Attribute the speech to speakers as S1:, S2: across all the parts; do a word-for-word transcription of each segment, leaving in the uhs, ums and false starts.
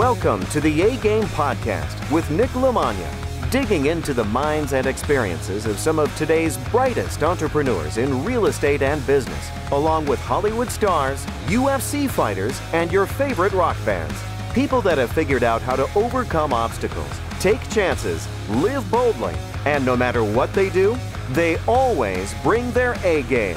S1: Welcome to the A-Game Podcast with Nick Lamagna, digging into the minds and experiences of some of today's brightest entrepreneurs in real estate and business, along with Hollywood stars, U F C fighters, and your favorite rock bands. People that have figured out how to overcome obstacles, take chances, live boldly, and no matter what they do, they always bring their A-game.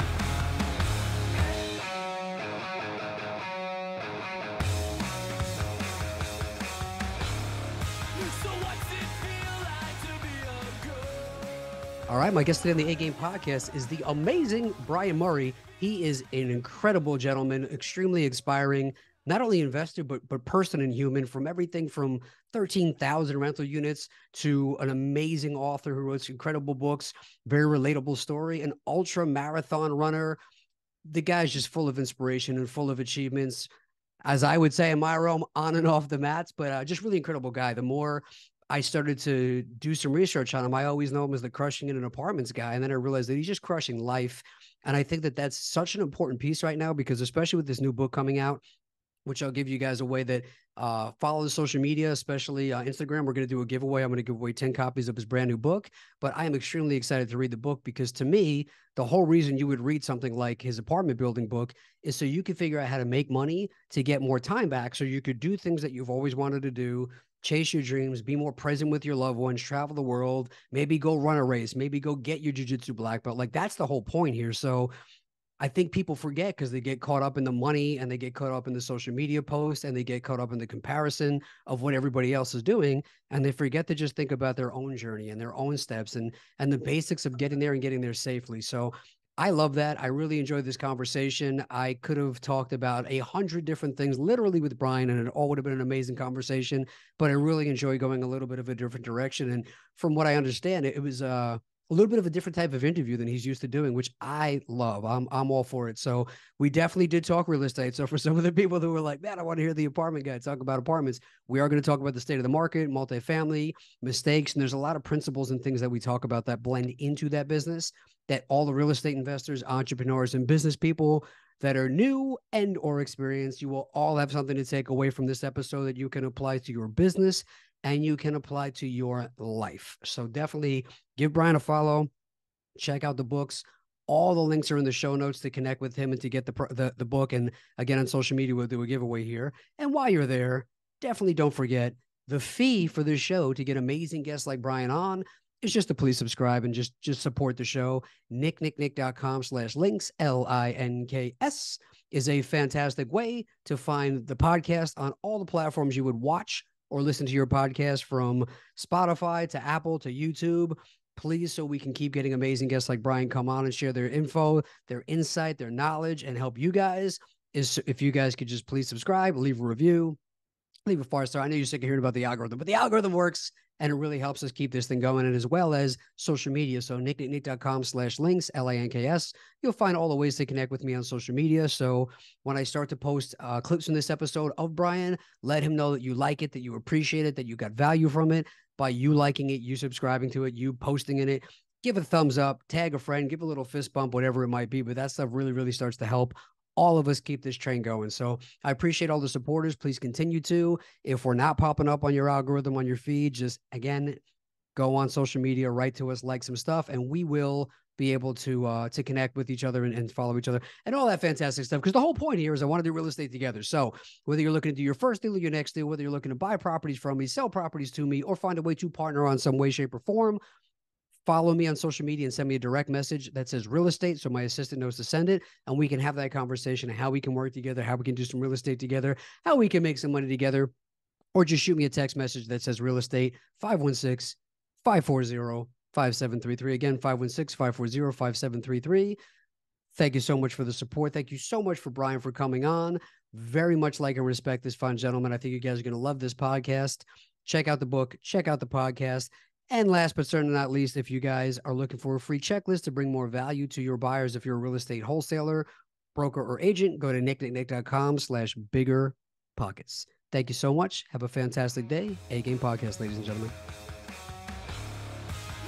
S2: All right, my guest today on the A-Game Podcast is the amazing Brian Murray. He is an incredible gentleman, extremely inspiring, not only investor, but but person and human, from everything from thirteen thousand rental units to an amazing author who wrote incredible books, very relatable story, an ultra marathon runner. The guy's just full of inspiration and full of achievements, as I would say in my realm, on and off the mats, but uh, just really incredible guy. The more I started to do some research on him, I always know him as the crushing in an apartments guy. And then I realized that he's just crushing life. And I think that that's such an important piece right now, because especially with this new book coming out, which I'll give you guys a way that uh, follow the social media, especially uh, Instagram. We're going to do a giveaway. I'm going to give away ten copies of his brand new book. But I am extremely excited to read the book, because to me, the whole reason you would read something like his apartment building book is so you can figure out how to make money to get more time back, so you could do things that you've always wanted to do, chase your dreams, be more present with your loved ones, travel the world, maybe go run a race, maybe go get your jiu-jitsu black belt. Like, that's the whole point here. So I think people forget, because they get caught up in the money and they get caught up in the social media posts and they get caught up in the comparison of what everybody else is doing. And they forget to just think about their own journey and their own steps and, and the basics of getting there and getting there safely. So I love that. I really enjoyed this conversation. I could have talked about a hundred different things, literally, with Brian, and it all would have been an amazing conversation, but I really enjoy going a little bit of a different direction. And from what I understand, it, it was uh, a little bit of a different type of interview than he's used to doing, which I love. I'm, I'm all for it. So we definitely did talk real estate. So for some of the people who were like, man, I want to hear the apartment guy talk about apartments, we are going to talk about the state of the market, multifamily, mistakes. And there's a lot of principles and things that we talk about that blend into that business, that all the real estate investors, entrepreneurs, and business people that are new and or experienced, you will all have something to take away from this episode that you can apply to your business and you can apply to your life. So definitely give Brian a follow. Check out the books. All the links are in the show notes to connect with him and to get the, the, the book. And again, on social media, we'll do a giveaway here. And while you're there, definitely don't forget the fee for this show to get amazing guests like Brian on. It's just to please subscribe and just, just support the show. nick nick nick dot com slash links, L I N K S, is a fantastic way to find the podcast on all the platforms you would watch or listen to your podcast, from Spotify to Apple to YouTube. Please, so we can keep getting amazing guests like Brian come on and share their info, their insight, their knowledge, and help you guys, is if you guys could just please subscribe, leave a review, leave a five star. I know you're sick of hearing about the algorithm, but the algorithm works, and it really helps us keep this thing going, and as well as social media. So nick nick nick dot com slash links, L I N K S. You'll find all the ways to connect with me on social media. So when I start to post uh, clips from this episode of Brian, let him know that you like it, that you appreciate it, that you got value from it by you liking it, you subscribing to it, you posting in it. Give a thumbs up, tag a friend, give a little fist bump, whatever it might be. But that stuff really, really starts to help all of us keep this train going. So I appreciate all the supporters. Please continue to. If we're not popping up on your algorithm, on your feed, just, again, go on social media, write to us, like some stuff, and we will be able to uh, to connect with each other and, and follow each other and all that fantastic stuff. Because the whole point here is I want to do real estate together. So whether you're looking to do your first deal or your next deal, whether you're looking to buy properties from me, sell properties to me, or find a way to partner on some way, shape, or form, follow me on social media and send me a direct message that says real estate, so my assistant knows to send it, and we can have that conversation of how we can work together, how we can do some real estate together, how we can make some money together. Or just shoot me a text message that says real estate, five one six, five four zero, five seven three three. Again, five one six, five four zero, five seven three three. Thank you so much for the support. Thank you so much for Brian for coming on. Very much like and respect this fine gentleman. I think you guys are going to love this podcast. Check out the book. Check out the podcast. And last but certainly not least, if you guys are looking for a free checklist to bring more value to your buyers, if you're a real estate wholesaler, broker, or agent, go to nick nick nick dot com slash bigger pockets. Thank you so much. Have a fantastic day. A-Game Podcast, ladies and gentlemen.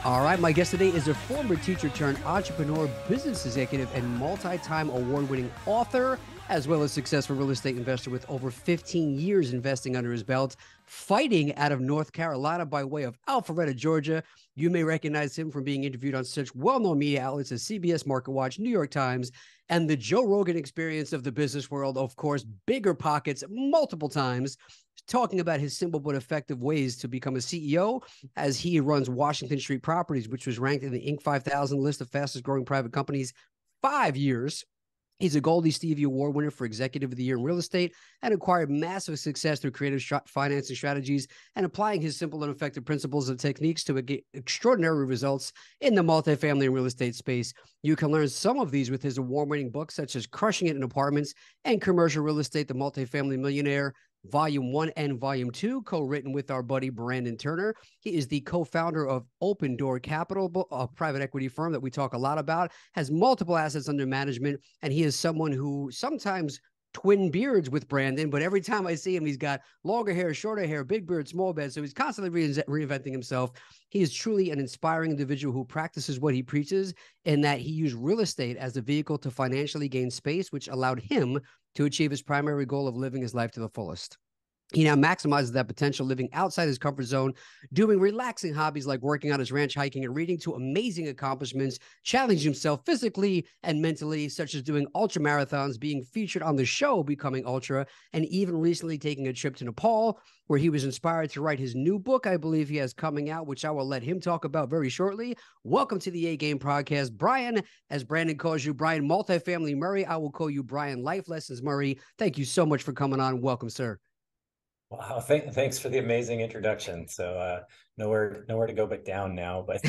S2: All right, my guest today is a former teacher turned entrepreneur, business executive, and multi-time award-winning author, as well as successful real estate investor with over fifteen years investing under his belt, fighting out of North Carolina by way of Alpharetta, Georgia. You may recognize him from being interviewed on such well-known media outlets as C B S, Market Watch, New York Times, and the Joe Rogan Experience of the business world. Of course, Bigger Pockets multiple times, talking about his simple but effective ways to become a C E O as he runs Washington Street Properties, which was ranked in the Inc five thousand list of fastest growing private companies five years. He's a Gold Stevie Award winner for Executive of the Year in Real Estate and acquired massive success through creative financing strategies and applying his simple and effective principles and techniques to get extraordinary results in the multifamily and real estate space. You can learn some of these with his award-winning books, such as Crushing It in Apartments and Commercial Real Estate, The Multifamily Millionaire, Volume one and Volume two, co-written with our buddy Brandon Turner. He is the co-founder of Open Door Capital, a private equity firm that we talk a lot about, has multiple assets under management, and he is someone who sometimes twin beards with Brandon, but every time I see him, he's got longer hair, shorter hair, big beard, small beard, so he's constantly re reinventing himself. He is truly an inspiring individual who practices what he preaches, in that he used real estate as a vehicle to financially gain space, which allowed him to achieve his primary goal of living his life to the fullest. He now maximizes that potential, living outside his comfort zone, doing relaxing hobbies like working on his ranch, hiking, and reading, to amazing accomplishments, challenging himself physically and mentally, such as doing ultra marathons, being featured on the show Becoming Ultra, and even recently taking a trip to Nepal, where he was inspired to write his new book, I believe he has coming out, which I will let him talk about very shortly. Welcome to the A-Game Podcast, Brian, as Brandon calls you, Brian Multifamily Murray. I will call you Brian Life Lessons Murray. Thank you so much for coming on. Welcome, sir.
S3: Wow, th thanks for the amazing introduction. So uh, nowhere, nowhere to go but down now. But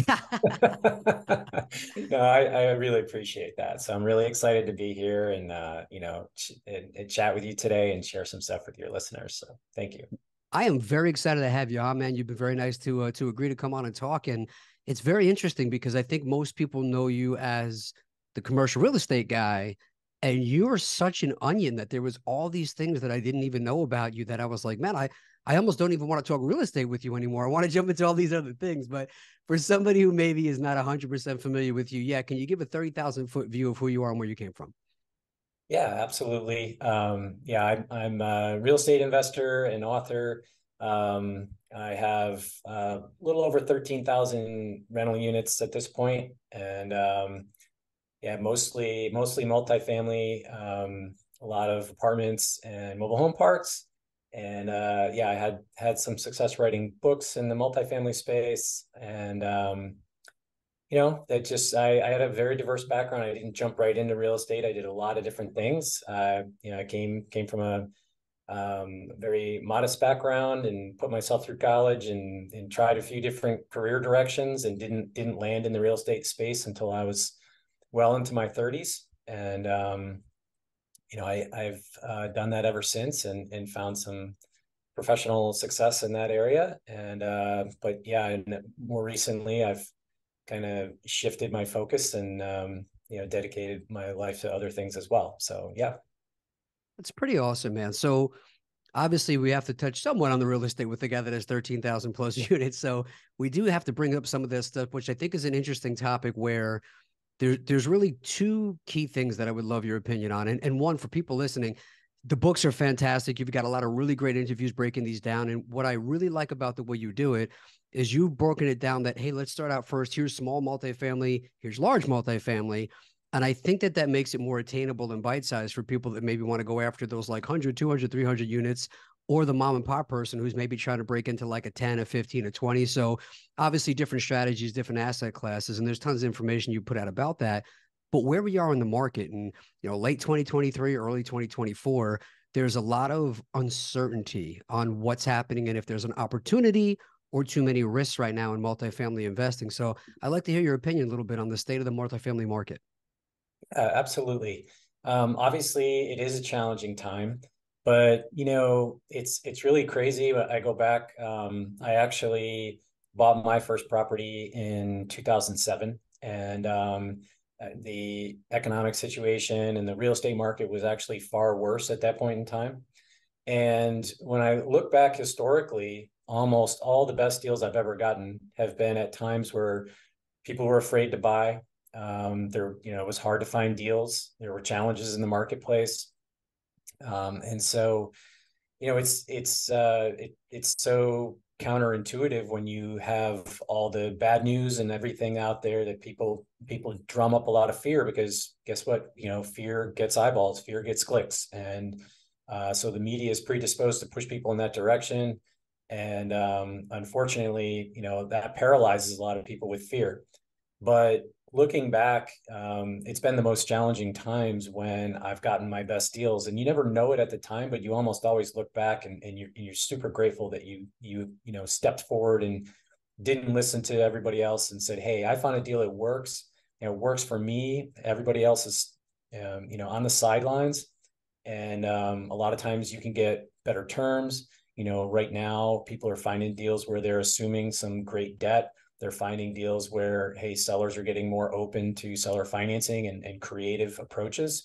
S3: no, I, I really appreciate that. So I'm really excited to be here and uh, you know ch and, and chat with you today and share some stuff with your listeners. So thank you.
S2: I am very excited to have you on, man. You've been very nice to uh, to agree to come on and talk, and it's very interesting because I think most people know you as the commercial real estate guy. And you're such an onion that there was all these things that I didn't even know about you that I was like, man, I, I almost don't even want to talk real estate with you anymore. I want to jump into all these other things. But for somebody who maybe is not one hundred percent familiar with you, yeah, can you give a thirty thousand foot view of who you are and where you came from?
S3: Yeah, absolutely. Um, yeah, I'm, I'm a real estate investor and author. Um, I have uh, a little over thirteen thousand rental units at this point, and um, yeah, mostly mostly multifamily, um, a lot of apartments and mobile home parks. And uh, yeah, I had had some success writing books in the multifamily space. And um, you know, that just I, I had a very diverse background. I didn't jump right into real estate. I did a lot of different things. Uh, you know, I came came from a um, very modest background and put myself through college and and tried a few different career directions and didn't didn't land in the real estate space until I was well into my thirties. And, um, you know, I, I've uh, done that ever since and, and found some professional success in that area. And, uh, but yeah, and more recently, I've kind of shifted my focus and, um, you know, dedicated my life to other things as well. So, yeah.
S2: That's pretty awesome, man. So obviously we have to touch somewhat on the real estate with the guy that has thirteen thousand plus units. So we do have to bring up some of this stuff, which I think is an interesting topic where There, there's really two key things that I would love your opinion on. And, and one, for people listening, the books are fantastic. You've got a lot of really great interviews breaking these down. And what I really like about the way you do it is you've broken it down that, hey, let's start out first. Here's small multifamily. Here's large multifamily. And I think that that makes it more attainable and bite-sized for people that maybe want to go after those like one hundred, two hundred, three hundred units, or the mom and pop person who's maybe trying to break into like a ten, a fifteen, a twenty. So obviously different strategies, different asset classes, and there's tons of information you put out about that. But where we are in the market and, you know, late twenty twenty-three, early twenty twenty-four, there's a lot of uncertainty on what's happening and if there's an opportunity or too many risks right now in multifamily investing. So I'd like to hear your opinion a little bit on the state of the multifamily market.
S3: Uh, absolutely. Um, obviously, it is a challenging time. But, you know, it's it's really crazy. I go back, um, I actually bought my first property in two thousand seven. And um, the economic situation and the real estate market was actually far worse at that point in time. And when I look back historically, almost all the best deals I've ever gotten have been at times where people were afraid to buy. Um, there, you know, it was hard to find deals. There were challenges in the marketplace. Um, and so, you know, it's, it's, uh, it, it's so counterintuitive when you have all the bad news and everything out there that people, people drum up a lot of fear, because guess what, you know, fear gets eyeballs, fear gets clicks. And, uh, so the media is predisposed to push people in that direction. And, um, unfortunately, you know, that paralyzes a lot of people with fear. But looking back, um, it's been the most challenging times when I've gotten my best deals, and you never know it at the time, but you almost always look back and, and you're, you're super grateful that you, you, you know, stepped forward and didn't listen to everybody else and said, hey, I found a deal that works. You know, it works for me. Everybody else is, um, you know, on the sidelines. And um, a lot of times you can get better terms. You know, right now people are finding deals where they're assuming some great debt. They're finding deals where, hey, sellers are getting more open to seller financing and, and creative approaches.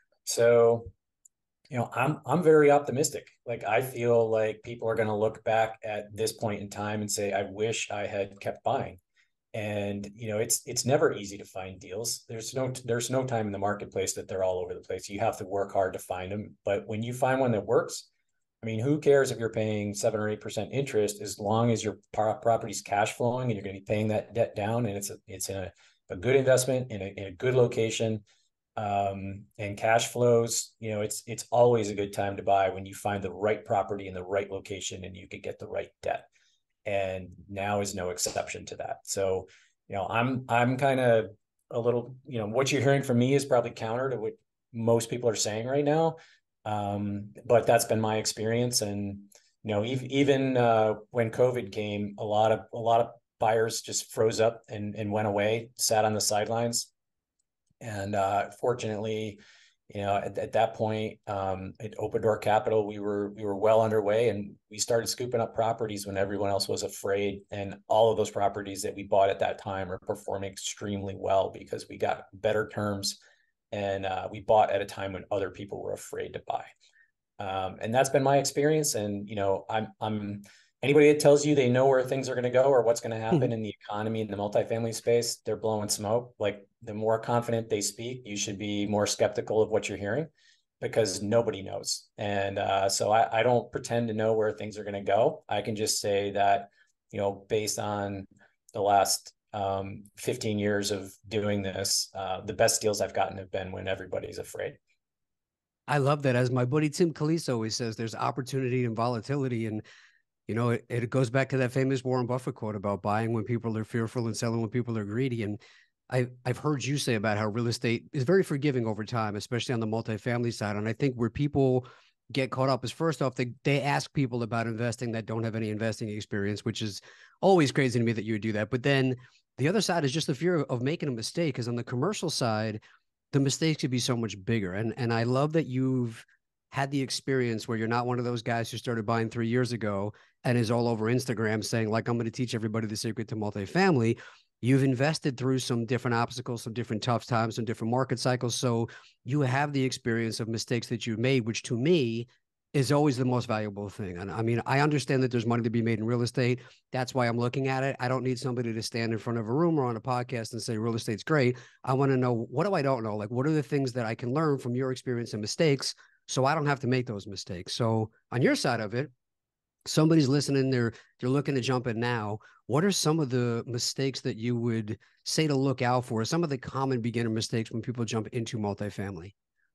S3: So, you know, I'm I'm very optimistic. Like, I feel like people are going to look back at this point in time and say, I wish I had kept buying. And, you know, it's it's never easy to find deals. There's no there's no time in the marketplace that they're all over the place. You have to work hard to find them. But when you find one that works, I mean, who cares if you're paying seven or eight percent interest, as long as your property's cash flowing and you're going to be paying that debt down, and it's a, it's in a, a good investment in a, in a good location, um, and cash flows. You know, it's it's always a good time to buy when you find the right property in the right location and you could get the right debt. And now is no exception to that. So, you know, I'm I'm kind of a little, you know, what you're hearing from me is probably counter to what most people are saying right now. Um, but that's been my experience. And, you know, even, even, uh, when COVID came, a lot of, a lot of buyers just froze up and, and went away, sat on the sidelines. And, uh, fortunately, you know, at, at that point, um, at Open Door Capital, we were, we were well underway, and we started scooping up properties when everyone else was afraid. And all of those properties that we bought at that time are performing extremely well because we got better terms. And uh, we bought at a time when other people were afraid to buy. Um, and that's been my experience. And, you know, I'm, I'm anybody that tells you they know where things are going to go or what's going to happen
S2: Mhm.
S3: in the economy, in the multifamily space, they're blowing smoke. Like, the more confident they speak, you should be more skeptical of what you're hearing, because nobody knows. And uh, so I, I don't pretend to know where things are going to go. I can just say that, you know, based on the last um, fifteen years of doing this, uh, the best deals I've gotten have been when everybody's afraid.
S2: I love that. As my buddy Tim Khalees always says, there's opportunity and volatility. And, you know, it, it goes back to that famous Warren Buffett quote about buying when people are fearful and selling when people are greedy. And I, I've heard you say about how real estate is very forgiving over time, especially on the multifamily side. And I think where people get caught up is, first off, they, they ask people about investing that don't have any investing experience, which is always crazy to me that you would do that. But then the other side is just the fear of making a mistake, because on the commercial side, the mistakes could be so much bigger. And, and I love that you've had the experience where you're not one of those guys who started buying three years ago and is all over Instagram saying, like, I'm going to teach everybody the secret to multifamily. You've invested through some different obstacles, some different tough times, some different market cycles. So you have the experience of mistakes that you've made, which to me is always the most valuable thing. And I mean, I understand that there's money to be made in real estate. That's why I'm looking at it. I don't need somebody to stand in front of a room or on a podcast and say real estate's great. I want to know, what do I don't know? Like, what are the things that I can learn from your experience and mistakes, so I don't have to make those mistakes? So on your side of it, somebody's listening, they're they're looking to jump in now. What are some of the mistakes that you would say to look out for? Some of the common beginner mistakes when people jump into multifamily?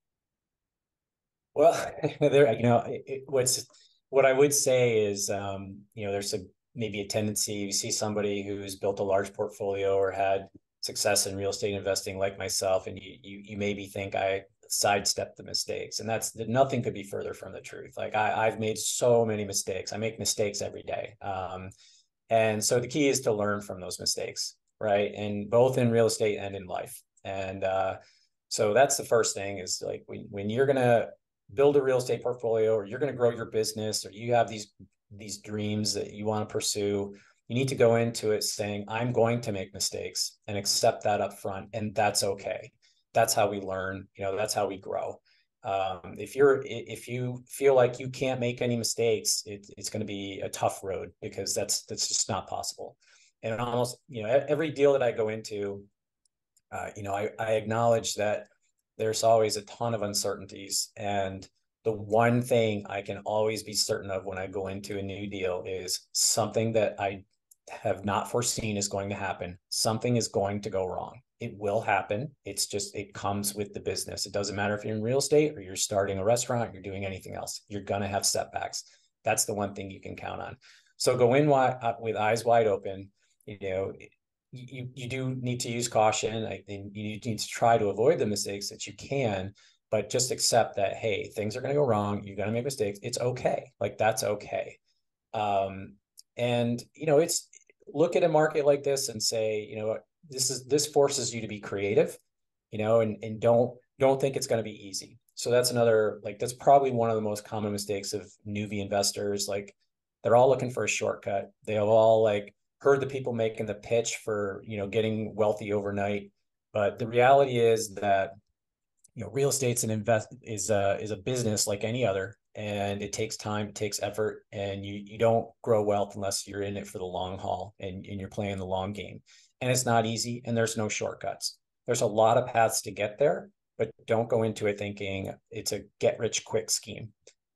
S3: Well, there, you know, it, what's what I would say is, um, you know, there's a maybe a tendency, you see somebody who's built a large portfolio or had success in real estate investing like myself, and you you you maybe think I sidestep the mistakes, and that's nothing could be further from the truth. Like, I, I've made so many mistakes. I make mistakes every day, um, and so the key is to learn from those mistakes, right? And both in real estate and in life. And uh, so that's the first thing, is like, when when you're gonna build a real estate portfolio, or you're going to grow your business, or you have these these dreams that you want to pursue, you need to go into it saying, I'm going to make mistakes, and accept that up front. And that's okay. That's how we learn. You know, that's how we grow. Um, if you're, if you feel like you can't make any mistakes, it, it's going to be a tough road, because that's, that's just not possible. And almost, you know, every deal that I go into, uh, you know, I, I acknowledge that there's always a ton of uncertainties. And the one thing I can always be certain of when I go into a new deal is something that I have not foreseen is going to happen. Something is going to go wrong. It will happen. It's just, it comes with the business. It doesn't matter if you're in real estate or you're starting a restaurant, you're doing anything else. You're going to have setbacks. That's the one thing you can count on. So go in wide, uh, with eyes wide open. You know, you, you do need to use caution. I think you need to try to avoid the mistakes that you can, but just accept that, hey, things are going to go wrong. You're going to make mistakes. It's okay. Like, that's okay. Um, and, you know, it's, look at a market like this and say, you know, this is, this forces you to be creative, you know, and, and don't, don't think it's going to be easy. So that's another, like, that's probably one of the most common mistakes of newbie investors. Like, they're all looking for a shortcut. They have all like heard the people making the pitch for, you know, getting wealthy overnight. But the reality is that, you know, real estate's an invest is a, is a business like any other. And it takes time, it takes effort, and you, you don't grow wealth unless you're in it for the long haul and, and you're playing the long game. And it's not easy, and there's no shortcuts. There's a lot of paths to get there, but don't go into it thinking it's a get rich quick scheme,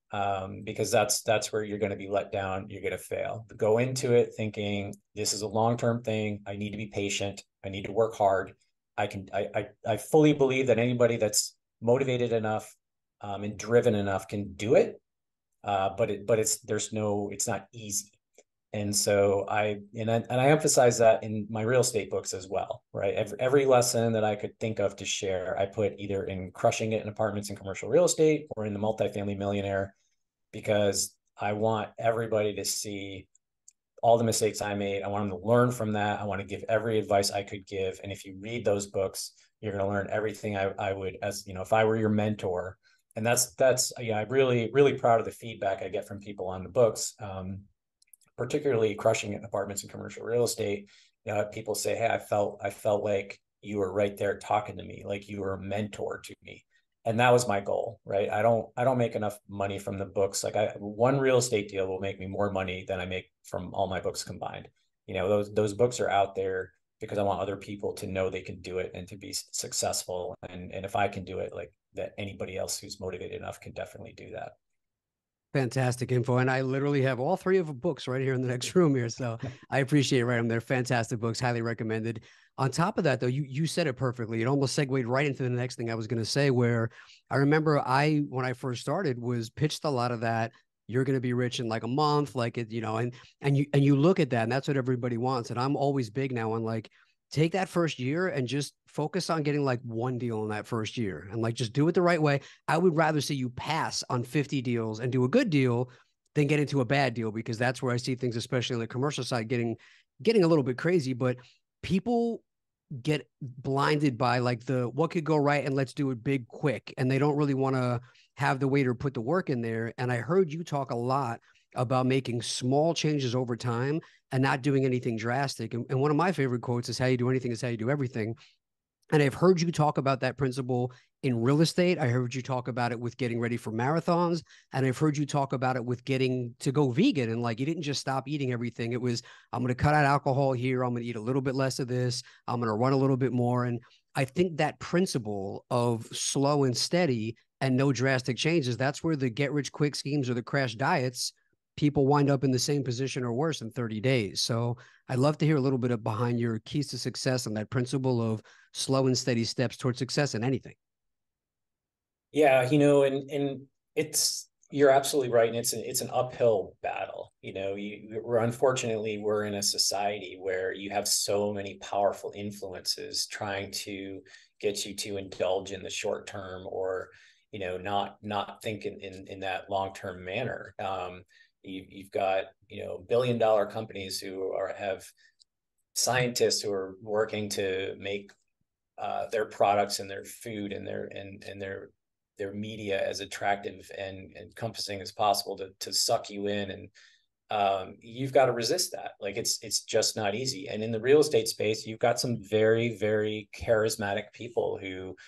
S3: um, because that's, that's where you're going to be let down. You're going to fail. But go into it thinking this is a long-term thing. I need to be patient. I need to work hard. I can, I, I, I fully believe that anybody that's motivated enough Um, and driven enough can do it, uh, but it, but it's, there's no, it's not easy. And so I, and I, and I emphasize that in my real estate books as well, right? Every, every lesson that I could think of to share, I put either in Crushing It in Apartments and Commercial Real Estate or in The Multifamily Millionaire, because I want everybody to see all the mistakes I made. I want them to learn from that. I want to give every advice I could give. And if you read those books, you're going to learn everything I, I would, as you know, if I were your mentor. And that's, that's, yeah, I'm really, really proud of the feedback I get from people on the books, um, particularly Crushing It in Apartments and Commercial Real Estate. You know, people say, hey, I felt, I felt like you were right there talking to me, like you were a mentor to me. And that was my goal, right? I don't, I don't make enough money from the books. Like, I, one real estate deal will make me more money than I make from all my books combined. You know, those, those books are out there because I want other people to know they can do it and to be successful. And, and if I can do it, like, that anybody else who's motivated enough can definitely do that.
S2: Fantastic info. And I literally have all three of the books right here in the next room here. So I appreciate writing them. They're fantastic books, highly recommended. On top of that, though, you, you said it perfectly. It almost segued right into the next thing I was going to say, where I remember I, when I first started, was pitched a lot of that. You're going to be rich in like a month, like it, you know, and, and you, and you look at that, and that's what everybody wants. And I'm always big now on like, take that first year and just focus on getting like one deal in that first year and like just do it the right way. I would rather see you pass on fifty deals and do a good deal than get into a bad deal, because that's where I see things, especially on the commercial side, getting getting a little bit crazy. But people get blinded by like the what could go right and let's do it big quick, and they don't really want to have the waiter put the work in there. And I heard you talk a lot about making small changes over time and not doing anything drastic. And, and one of my favorite quotes is, how you do anything is how you do everything. And I've heard you talk about that principle in real estate. I heard you talk about it with getting ready for marathons. And I've heard you talk about it with getting to go vegan. And like, you didn't just stop eating everything. It was, I'm going to cut out alcohol here. I'm going to eat a little bit less of this. I'm going to run a little bit more. And I think that principle of slow and steady and no drastic changes, that's where the get rich quick schemes or the crash diets, people wind up in the same position or worse in thirty days. So I'd love to hear a little bit of behind your keys to success and that principle of slow and steady steps towards success in anything.
S3: Yeah, you know, and and it's, you're absolutely right, and it's an it's an uphill battle. You know, you we're unfortunately we're in a society where you have so many powerful influences trying to get you to indulge in the short term, or you know, not not think in in, in that long term manner. Um, you, you've got you know billion dollar companies who are have scientists who are working to make uh, their products and their food and their and and their their media as attractive and encompassing as possible to to suck you in, and um, you've got to resist that. Like, it's it's just not easy. And in the real estate space, you've got some very very charismatic people who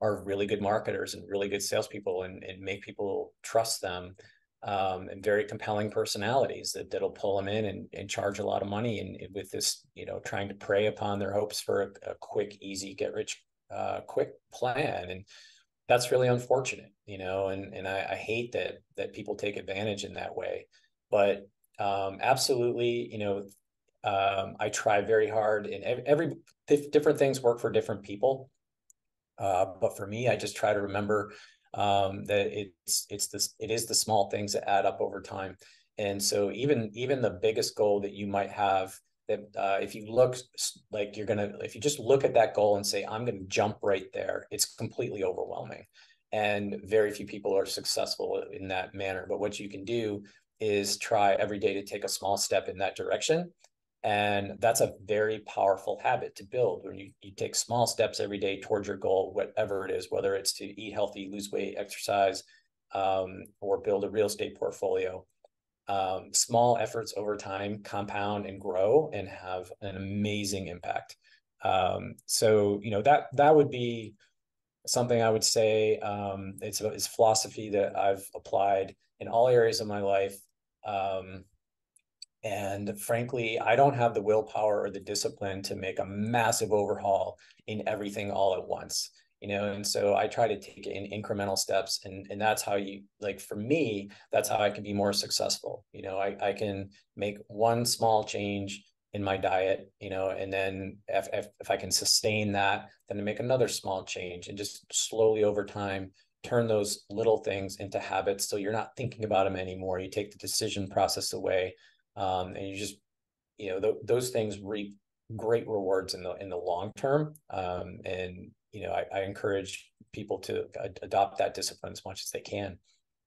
S3: are really good marketers and really good salespeople, and, and make people trust them, um, and very compelling personalities that, that'll pull them in and, and charge a lot of money. And with this, you know, trying to prey upon their hopes for a, a quick, easy, get rich uh, quick plan. And that's really unfortunate, you know, and, and I, I hate that, that people take advantage in that way. But um, absolutely, you know, um, I try very hard, and every, every different things work for different people. Uh, but for me, I just try to remember um, that it's it's this it is the small things that add up over time. And so even even the biggest goal that you might have, that uh, if you look like you're gonna, if you just look at that goal and say, I'm gonna jump right there, it's completely overwhelming. And very few people are successful in that manner. But what you can do is try every day to take a small step in that direction. And that's a very powerful habit to build, when you, you take small steps every day towards your goal, whatever it is, whether it's to eat healthy, lose weight, exercise, um, or build a real estate portfolio. Um, small efforts over time compound and grow and have an amazing impact. Um, so, you know, that, that would be something I would say. Um, it's a, it's philosophy that I've applied in all areas of my life. Um, And frankly, I don't have the willpower or the discipline to make a massive overhaul in everything all at once, you know? And so I try to take it in incremental steps. And, and that's how you, like, for me, that's how I can be more successful. You know, I, I can make one small change in my diet, you know, and then if, if, if I can sustain that, then to make another small change, and just slowly over time, turn those little things into habits. So you're not thinking about them anymore. You take the decision process away. Um, and you just, you know, th- those things reap great rewards in the in the long term. Um, and you know, I, I encourage people to ad- adopt that discipline as much as they can.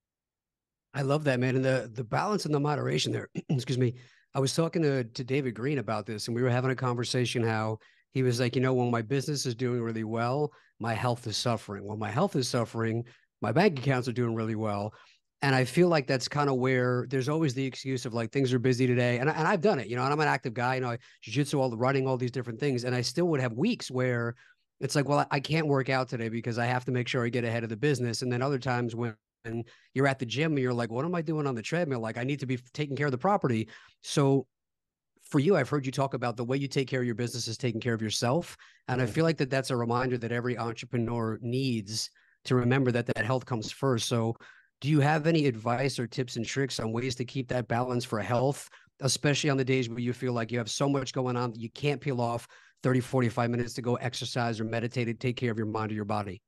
S2: I love that, man. And the the balance and the moderation there. Excuse me. I was talking to to David Green about this, and we were having a conversation how he was like, you know, when my business is doing really well, my health is suffering. When my health is suffering, my bank accounts are doing really well. And I feel like that's kind of where there's always the excuse of like things are busy today. And, I, and I've done it, you know, and I'm an active guy, you know, jiu-jitsu, all the running, all these different things. And I still would have weeks where it's like, well, I, I can't work out today because I have to make sure I get ahead of the business. And then other times when and you're at the gym and you're like, what am I doing on the treadmill? Like, I need to be taking care of the property. So for you, I've heard you talk about the way you take care of your business is taking care of yourself. And I feel like that that's a reminder that every entrepreneur needs to remember that that health comes first. So do you have any advice or tips and tricks on ways to keep that balance for health, especially on the days where you feel like you have so much going on that you can't peel off thirty, forty-five minutes to go exercise or meditate and take care of your mind or your body?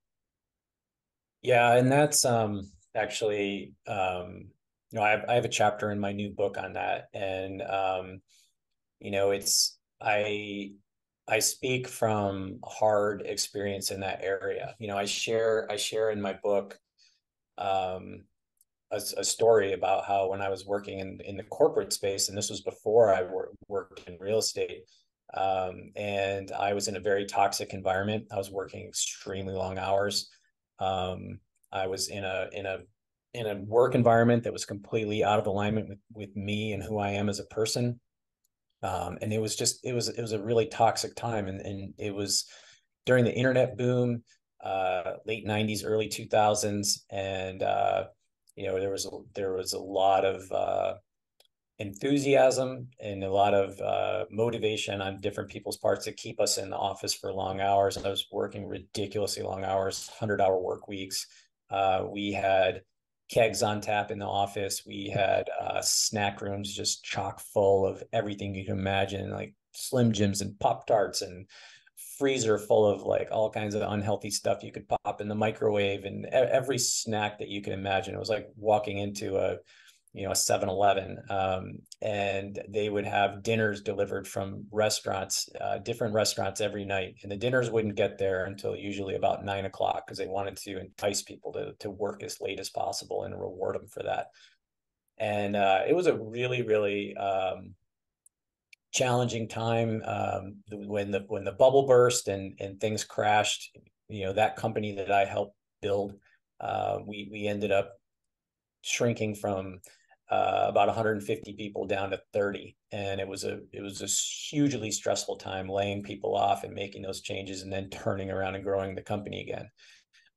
S3: Yeah, and that's um, actually, um, you know, I have, I have a chapter in my new book on that, and um, you know, it's I I speak from hard experience in that area. You know, I share I share in my book um, a, a story about how when I was working in in the corporate space, and this was before I wor- worked in real estate, um, and I was in a very toxic environment. I was working extremely long hours. Um, I was in a in a in a work environment that was completely out of alignment with with me and who I am as a person. Um, and it was just it was it was a really toxic time, and and it was during the internet boom, uh, late nineties, early two thousands, and uh, you know, there was a, there was a lot of uh, enthusiasm and a lot of uh, motivation on different people's parts to keep us in the office for long hours. And I was working ridiculously long hours, hundred hour work weeks. Uh, we had kegs on tap in the office. We had uh, snack rooms just chock full of everything you can imagine, like Slim Jims and Pop Tarts, and freezer full of like all kinds of unhealthy stuff you could pop in the microwave, and every snack that you can imagine. It was like walking into a you know, a seven eleven, um, and they would have dinners delivered from restaurants, uh, different restaurants every night. And the dinners wouldn't get there until usually about nine o'clock because they wanted to entice people to, to work as late as possible and reward them for that. And uh, it was a really, really um, challenging time um, when the when the bubble burst and and things crashed. You know, that company that I helped build, uh, we we ended up shrinking from uh, about one hundred fifty people down to thirty, and it was a it was a hugely stressful time, laying people off and making those changes, and then turning around and growing the company again.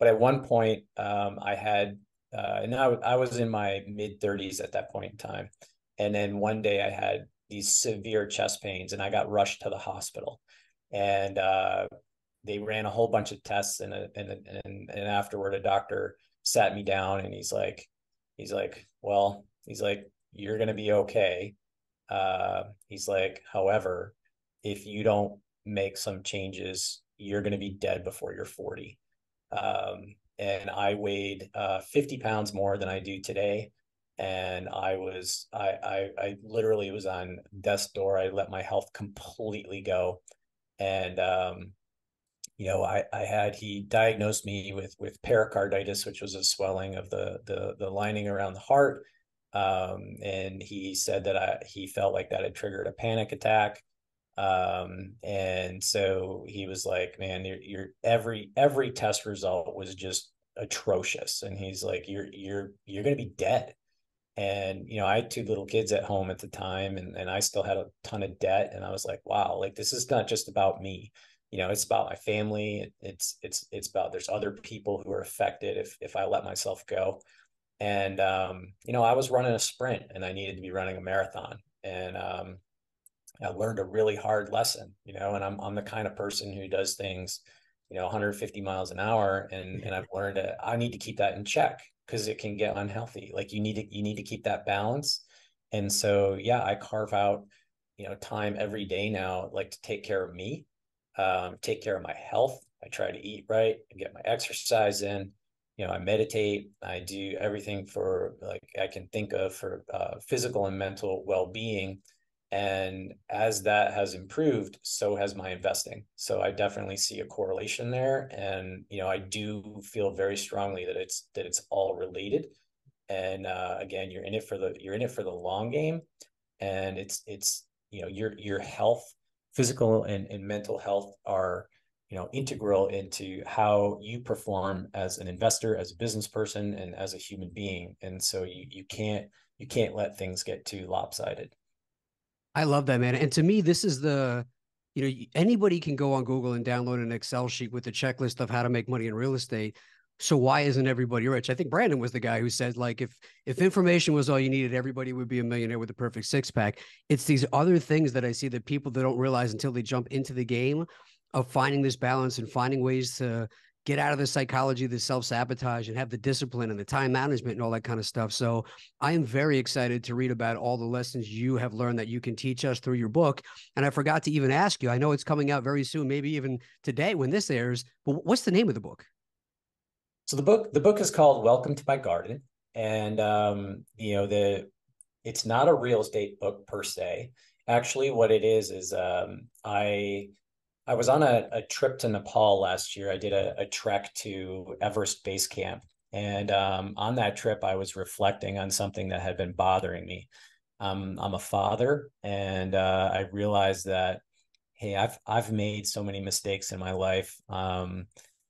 S3: but at one point, um, I had, uh, and I, I was in my mid thirties at that point in time. And then one day I had these severe chest pains and I got rushed to the hospital. And uh, they ran a whole bunch of tests, and, a, and, and, and afterward, a doctor sat me down and he's like, he's like, well, he's like, you're going to be okay. Uh, he's like, however, if you don't make some changes, you're going to be dead before you're forty. Um, and I weighed uh, fifty pounds more than I do today. And I was, I, I, I literally was on death's door. I let my health completely go. And, um, you know, I, I had, he diagnosed me with, with pericarditis, which was a swelling of the, the, the lining around the heart. Um, and he said that I, he felt like that had triggered a panic attack. Um, and so he was like, man, you're, you're every, every test result was just atrocious. And he's like, you're, you're, you're going to be dead. And, you know, I had two little kids at home at the time, and, and I still had a ton of debt. And I was like, wow, like, this is not just about me. You know, it's about my family. It's, it's, it's about, there's other people who are affected if, if I let myself go. And, um, you know, I was running a sprint and I needed to be running a marathon. And, um, I learned a really hard lesson, you know, and I'm, I'm the kind of person who does things, you know, one hundred fifty miles an hour. And, and I've learned that I need to keep that in check because it can get unhealthy. Like you need to, you need to keep that balance. And so, yeah, I carve out, you know, time every day now, like to take care of me, um, take care of my health. I try to eat right and get my exercise in. You know, I meditate. I do everything for like I can think of for uh, physical and mental well-being. And as that has improved, so has my investing. So I definitely see a correlation there. And, you know, I do feel very strongly that it's, that it's all related. And uh, again, you're in it for the, you're in it for the long game. And it's, it's, you know, your, your health, physical and, and mental health are, you know, integral into how you perform as an investor, as a business person, and as a human being. And so you, you can't, you can't let things get too lopsided.
S2: I love that, man. And to me, this is the, you know, anybody can go on Google and download an Excel sheet with a checklist of how to make money in real estate. So why isn't everybody rich? I think Brandon was the guy who said, like, if if information was all you needed, everybody would be a millionaire with a perfect six pack. It's these other things that I see that people that don't realize until they jump into the game of finding this balance and finding ways to get out of the psychology, the self-sabotage, and have the discipline and the time management and all that kind of stuff. So I am very excited to read about all the lessons you have learned that you can teach us through your book. And I forgot to even ask you, I know it's coming out very soon, maybe even today when this airs, but what's the name of the book?
S3: So the book, the book is called Welcome to My Garden. And, um, you know, the, it's not a real estate book per se. Actually, what it is, is um, I, I was on a, a trip to Nepal last year. I did a, a trek to Everest Base Camp. And um, on that trip, I was reflecting on something that had been bothering me. Um, I'm a father, and uh, I realized that, hey, I've I've made so many mistakes in my life, um,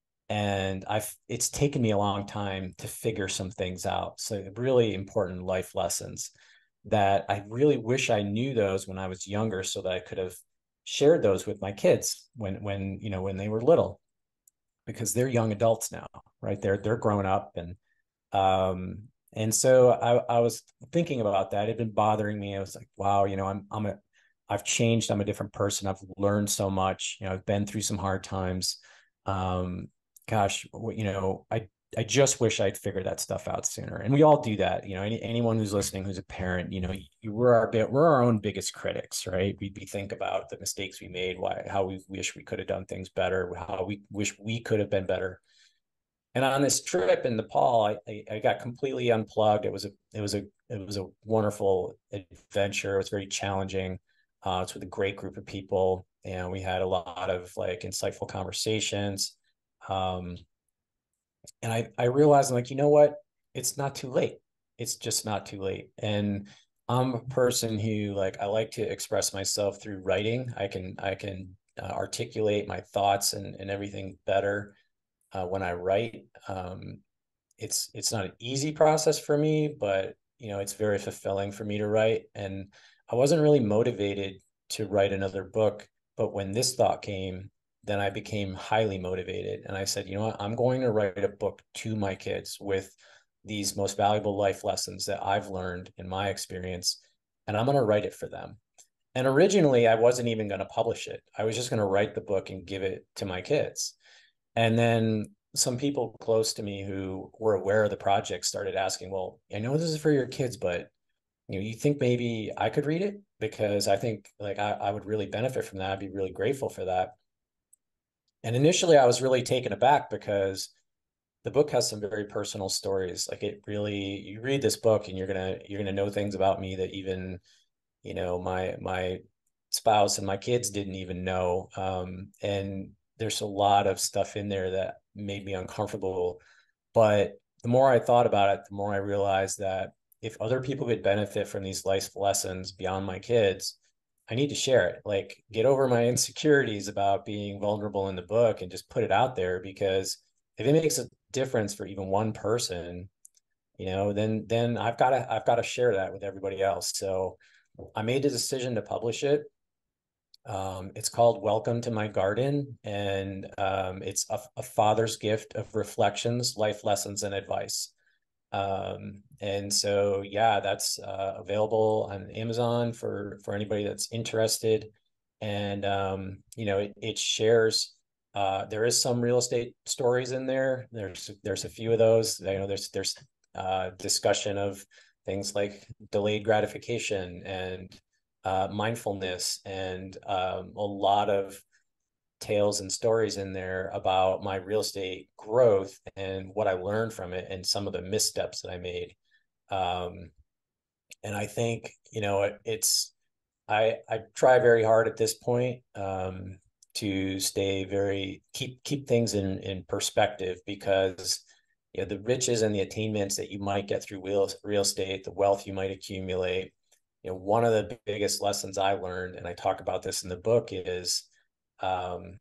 S3: and I've it's taken me a long time to figure some things out. So really important life lessons that I really wish I knew those when I was younger, so that I could have shared those with my kids when when you know when they were little, because they're young adults now, right? They're they're grown up, and um and so I I was thinking about that. It had been bothering me. I was like, wow, you know, I'm I'm a I've changed. I'm a different person. I've learned so much. You know, I've been through some hard times. Um, gosh, you know, I I just wish I'd figured that stuff out sooner. And we all do that. You know, any, anyone who's listening, who's a parent, you know, you, we're our we're our own biggest critics, right? We, we think about the mistakes we made, why, how we wish we could have done things better, how we wish we could have been better. And on this trip in Nepal, I, I, I got completely unplugged. It was a it was a it was a wonderful adventure. It was very challenging. Uh, it's with a great group of people, and we had a lot of like insightful conversations. Um, and I, I realized, I'm like, you know what? It's not too late. It's just not too late. And I'm a person who like, I like to express myself through writing. I can, I can uh, articulate my thoughts and, and everything better uh, when I write. Um, it's, it's not an easy process for me, but you know, it's very fulfilling for me to write. And I wasn't really motivated to write another book, but when this thought came, then I became highly motivated. And I said, you know what, I'm going to write a book to my kids with these most valuable life lessons that I've learned in my experience, and I'm going to write it for them. And originally, I wasn't even going to publish it. I was just going to write the book and give it to my kids. And then some people close to me who were aware of the project started asking, well, I know this is for your kids, but you know, you think maybe I could read it? Because I think like I, I would really benefit from that. I'd be really grateful for that. And initially I was really taken aback because the book has some very personal stories. Like it really, you read this book and you're gonna you're gonna know things about me that even, you know, my my spouse and my kids didn't even know. Um, and there's a lot of stuff in there that made me uncomfortable. But the more I thought about it, the more I realized that if other people could benefit from these life lessons beyond my kids, I need to share it. Like get over my insecurities about being vulnerable in the book and just put it out there, because if it makes a difference for even one person, you know, then then I've got to I've got to share that with everybody else. So I made the decision to publish it. Um, it's called Welcome to My Garden, and um, it's a, a father's gift of reflections, life lessons, and advice. Um, and so, yeah, that's uh, available on Amazon for for anybody that's interested. And um, you know, it, it shares. Uh, there is some real estate stories in there. There's there's a few of those. You know, there's there's uh, discussion of things like delayed gratification and uh, mindfulness, and um, a lot of tales and stories in there about my real estate growth and what I learned from it and some of the missteps that I made. Um, and I think, you know, it, it's, I, I try very hard at this point um, to stay very, keep, keep things in, in perspective, because, you know, the riches and the attainments that you might get through real, real estate, the wealth you might accumulate, you know, one of the biggest lessons I learned, and I talk about this in the book, is um,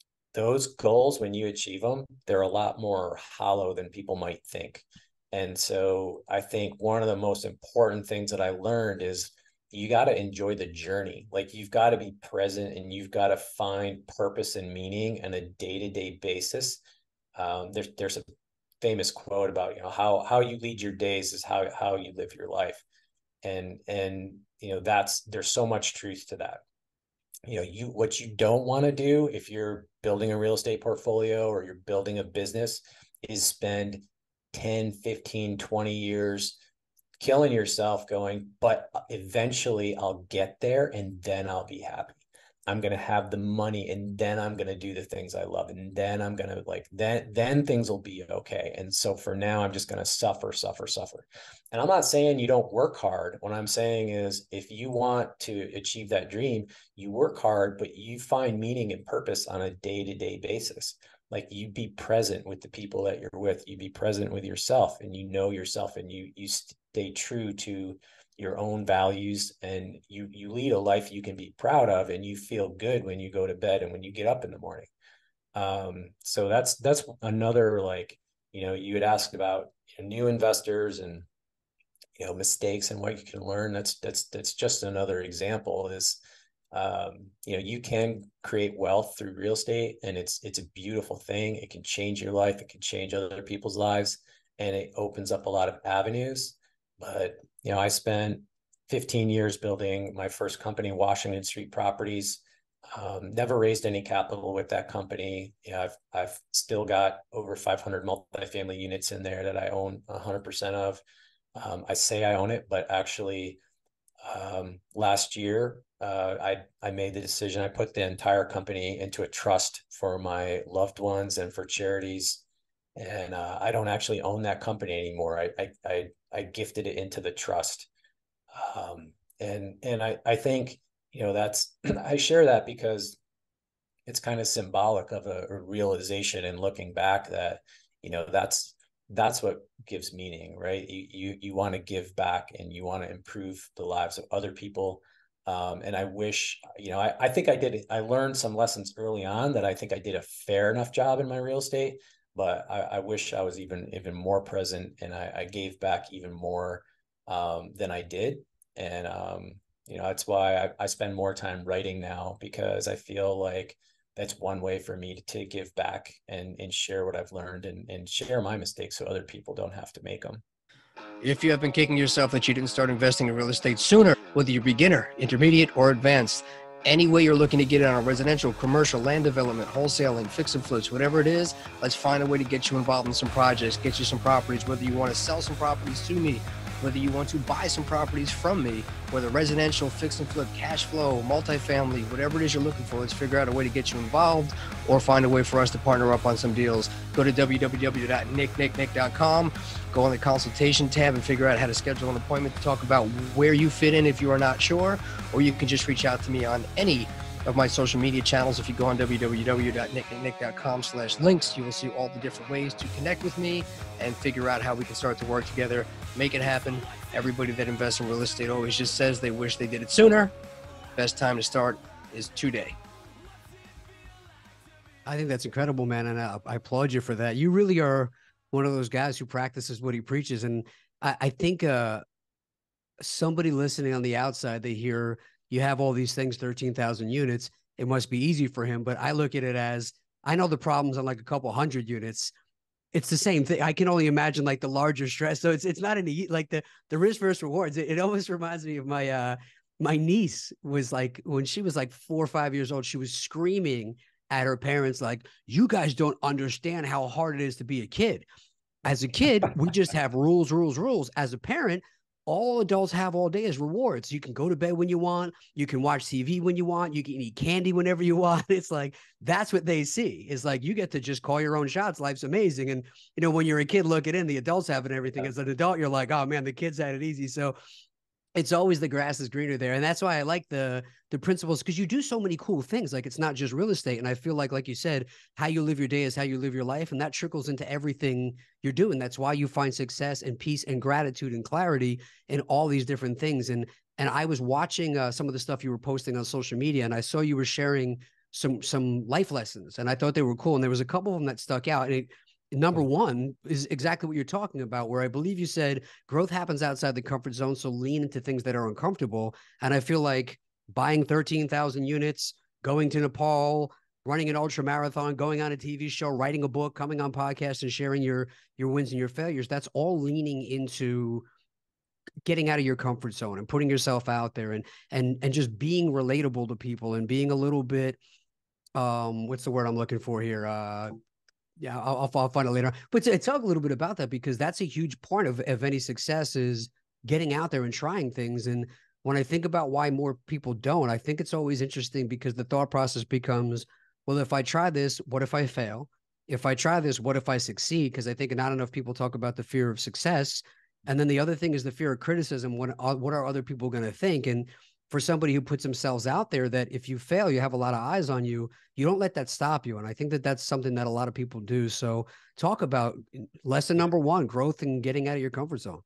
S3: those goals, when you achieve them, they're a lot more hollow than people might think. And so I think one of the most important things that I learned is you got to enjoy the journey. Like you've got to be present and you've got to find purpose and meaning on a day-to-day basis. Um, there's there's a famous quote about, you know, how how you lead your days is how how you live your life. And and you know, that's there's so much truth to that. You know, you what you don't want to do if you're building a real estate portfolio or you're building a business is spend ten, fifteen, twenty years killing yourself going, but eventually I'll get there and then I'll be happy. I'm going to have the money and then I'm going to do the things I love. And then I'm going to like, then, then things will be okay. And so for now, I'm just going to suffer, suffer, suffer. And I'm not saying you don't work hard. What I'm saying is if you want to achieve that dream, you work hard, but you find meaning and purpose on a day-to-day basis. Like you be present with the people that you're with, you be present with yourself, and you know yourself, and you, you stay true to your own values, and you you lead a life you can be proud of, and you feel good when you go to bed and when you get up in the morning. Um, so that's that's another, like, you know, you had asked about, you know, new investors and, you know, mistakes and what you can learn. That's that's that's just another example is um, you know, you can create wealth through real estate, and it's it's a beautiful thing. It can change your life, it can change other people's lives, and it opens up a lot of avenues. But you know, I spent fifteen years building my first company, Washington Street Properties. Um, never raised any capital with that company. You know, I've I've still got over five hundred multifamily units in there that I own one hundred percent of. Um, I say I own it, but actually, um, last year, uh, I I made the decision. I put the entire company into a trust for my loved ones and for charities, and uh, I don't actually own that company anymore. I I I, I gifted it into the trust, um, and and I I think, you know, that's I share that because it's kind of symbolic of a, a realization and looking back that, you know, that's that's what gives meaning, right? You you you want to give back and you want to improve the lives of other people. Um, and I wish, you know, I, I think I did, I learned some lessons early on that I think I did a fair enough job in my real estate, but I, I wish I was even, even more present, and I, I gave back even more um, than I did. And, um, you know, that's why I, I spend more time writing now, because I feel like that's one way for me to, to give back and, and share what I've learned and, and share my mistakes so other people don't have to make them.
S4: If you have been kicking yourself that you didn't start investing in real estate sooner, whether you're beginner, intermediate, or advanced, any way you're looking to get in on residential, commercial, land development, wholesaling, fix and flips, whatever it is, let's find a way to get you involved in some projects, get you some properties, whether you want to sell some properties to me, whether you want to buy some properties from me, whether residential, fix and flip, cash flow, multifamily, whatever it is you're looking for, let's figure out a way to get you involved or find a way for us to partner up on some deals. Go to w w w dot nick nick nick dot com, go on the consultation tab and figure out how to schedule an appointment to talk about where you fit in if you are not sure, or you can just reach out to me on any of my social media channels. If you go on w w w dot nick nick nick dot com slash links, you will see all the different ways to connect with me and figure out how we can start to work together, make it happen. Everybody that invests in real estate always just says they wish they did it sooner. Best time to start is today.
S2: I think that's incredible, man. And I, I applaud you for that. You really are one of those guys who practices what he preaches. And I, I think uh, somebody listening on the outside, they hear you have all these things, thirteen thousand units. It must be easy for him. But I look at it as, I know the problems on like a couple hundred units. It's the same thing. I can only imagine like the larger stress. So it's it's not any like the the risk versus rewards. It, it almost reminds me of my uh my niece was like, when she was like four or five years old, she was screaming at her parents like, you guys don't understand how hard it is to be a kid. As a kid, we just have rules, rules, rules. As a parent, all adults have all day is rewards. You can go to bed when you want. You can watch T V when you want. You can eat candy whenever you want. It's like, that's what they see. It's like, you get to just call your own shots. Life's amazing. And, you know, when you're a kid looking in, the adults have it and everything. As an adult, you're like, oh man, the kids had it easy. So it's always the grass is greener there. And that's why I like the the principles, because you do so many cool things. Like, it's not just real estate. And I feel like, like you said, how you live your day is how you live your life. And that trickles into everything you're doing. That's why you find success and peace and gratitude and clarity in all these different things. And and I was watching uh, some of the stuff you were posting on social media, and I saw you were sharing some some life lessons, and I thought they were cool. And there was a couple of them that stuck out. And it, number one is exactly what you're talking about, where I believe you said growth happens outside the comfort zone. So lean into things that are uncomfortable. And I feel like buying thirteen thousand units, going to Nepal, running an ultra marathon, going on a T V show, writing a book, coming on podcasts and sharing your, your wins and your failures. That's all leaning into getting out of your comfort zone and putting yourself out there and, and, and just being relatable to people and being a little bit, um, what's the word I'm looking for here? Uh, Yeah, I'll, I'll find it later. But to talk a little bit about that, because that's a huge part of, of any success is getting out there and trying things. And when I think about why more people don't, I think it's always interesting, because the thought process becomes, well, if I try this, what if I fail? If I try this, what if I succeed? Because I think not enough people talk about the fear of success. And then the other thing is the fear of criticism. What, what are other people going to think? And for somebody who puts themselves out there, that if you fail, you have a lot of eyes on you, you don't let that stop you. And I think that that's something that a lot of people do. So talk about lesson number one, growth and getting out of your comfort zone.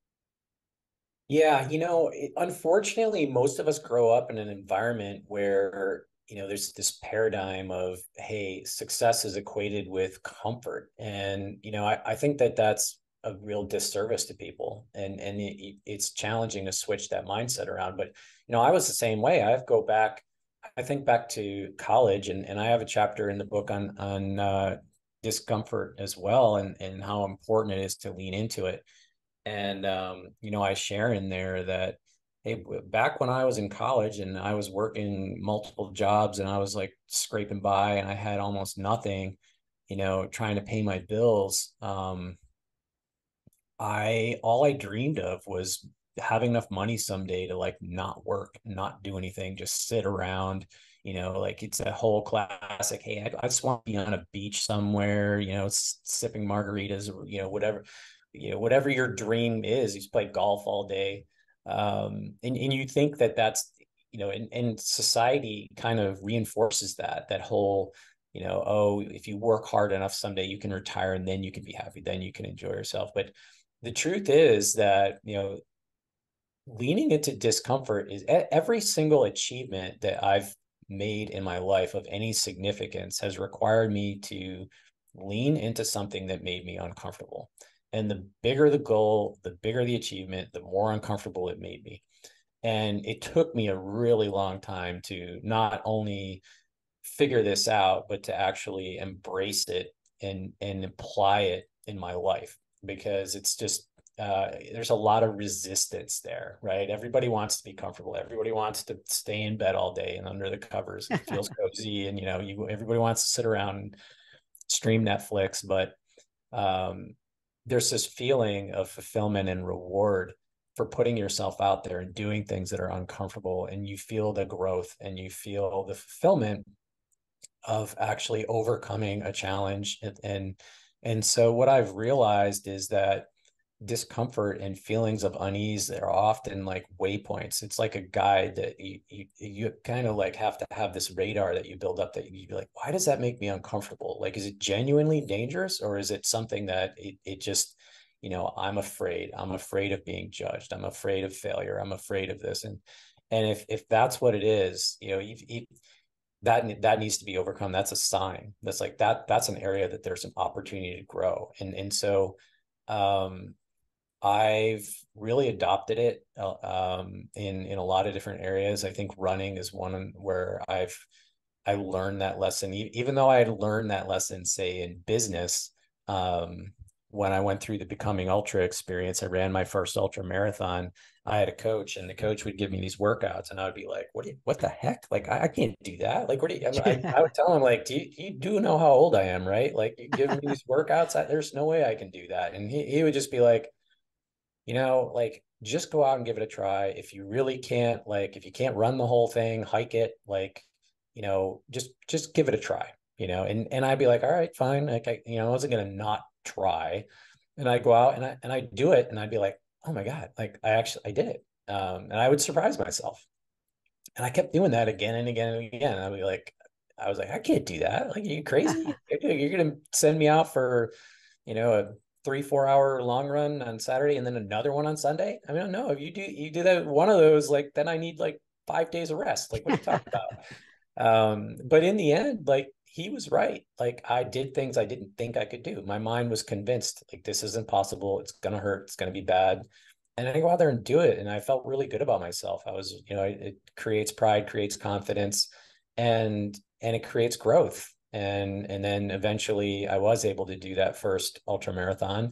S3: Yeah, you know, it, unfortunately, most of us grow up in an environment where, you know, there's this paradigm of, hey, success is equated with comfort. And, you know, I, I think that that's a real disservice to people. And, and it, it's challenging to switch that mindset around. But, you know, I was the same way. I go back, I think back to college, and, and I have a chapter in the book on, on uh, discomfort as well, and, and how important it is to lean into it. And, um, you know, I share in there that, hey, back when I was in college and I was working multiple jobs and I was like scraping by and I had almost nothing, you know, trying to pay my bills. Um, I, all I dreamed of was having enough money someday to like not work, not do anything, just sit around, you know, like it's a whole classic. Hey, I, I just want to be on a beach somewhere, you know, sipping margaritas, or, you know, whatever. You know, whatever your dream is, you play golf all day. Um, and, and you think that that's, you know, and, and society kind of reinforces that, that whole, you know, oh, if you work hard enough, someday you can retire and then you can be happy, then you can enjoy yourself. But the truth is that, you know, leaning into discomfort is every single achievement that I've made in my life of any significance has required me to lean into something that made me uncomfortable. And the bigger the goal, the bigger the achievement, the more uncomfortable it made me. And it took me a really long time to not only figure this out, but to actually embrace it and, and apply it in my life, because it's just, uh, there's a lot of resistance there, right? Everybody wants to be comfortable. Everybody wants to stay in bed all day and under the covers. It feels cozy. And, you know, you, everybody wants to sit around and stream Netflix, but um, there's this feeling of fulfillment and reward for putting yourself out there and doing things that are uncomfortable, and you feel the growth and you feel the fulfillment of actually overcoming a challenge. And, and, and so what I've realized is that discomfort and feelings of unease, they're often like waypoints. It's like a guide that you, you, you kind of like have to have this radar that you build up, that you be like, why does that make me uncomfortable? Like, is it genuinely dangerous, or is it something that it, it just, you know, I'm afraid, I'm afraid of being judged. I'm afraid of failure. I'm afraid of this. And, and if, if that's what it is, you know, you, you, that, that needs to be overcome. That's a sign. That's like, that, that's an area that there's an opportunity to grow. And, and so, um, I've really adopted it, um, in, in a lot of different areas. I think running is one where I've, I learned that lesson, even though I had learned that lesson, say in business, um, when I went through the Becoming Ultra experience. I ran my first ultra marathon. I had a coach, and the coach would give me these workouts, and I would be like, what do you, what the heck? Like, I, I can't do that. Like, what do you, I, I would tell him, like, do you, you do know how old I am, right? Like, you give me these workouts, I, there's no way I can do that. And he, he would just be like, you know, like, just go out and give it a try. If you really can't, like, if you can't run the whole thing, hike it, like, you know, just, just give it a try, you know? And, and I'd be like, all right, fine. Like, I, you know, I wasn't going to not try. And I'd go out and I, and I'd do it. And I'd be like, oh my God, like, I actually, I did it. Um, and I would surprise myself. And I kept doing that again and again and again. I'd be like, I was like, I can't do that. Like, are you crazy? You're going to send me out for, you know, a three, four hour long run on Saturday and then another one on Sunday? I mean, no, if you do, you do that one of those, like, then I need like five days of rest. Like, what are you talking about? Um, but in the end, like, he was right. Like, I did things I didn't think I could do. My mind was convinced, like, this isn't possible. It's going to hurt. It's going to be bad. And I go out there and do it. And I felt really good about myself. I was, you know, it, it creates pride, creates confidence, and, and it creates growth. And, and then eventually I was able to do that first ultra marathon.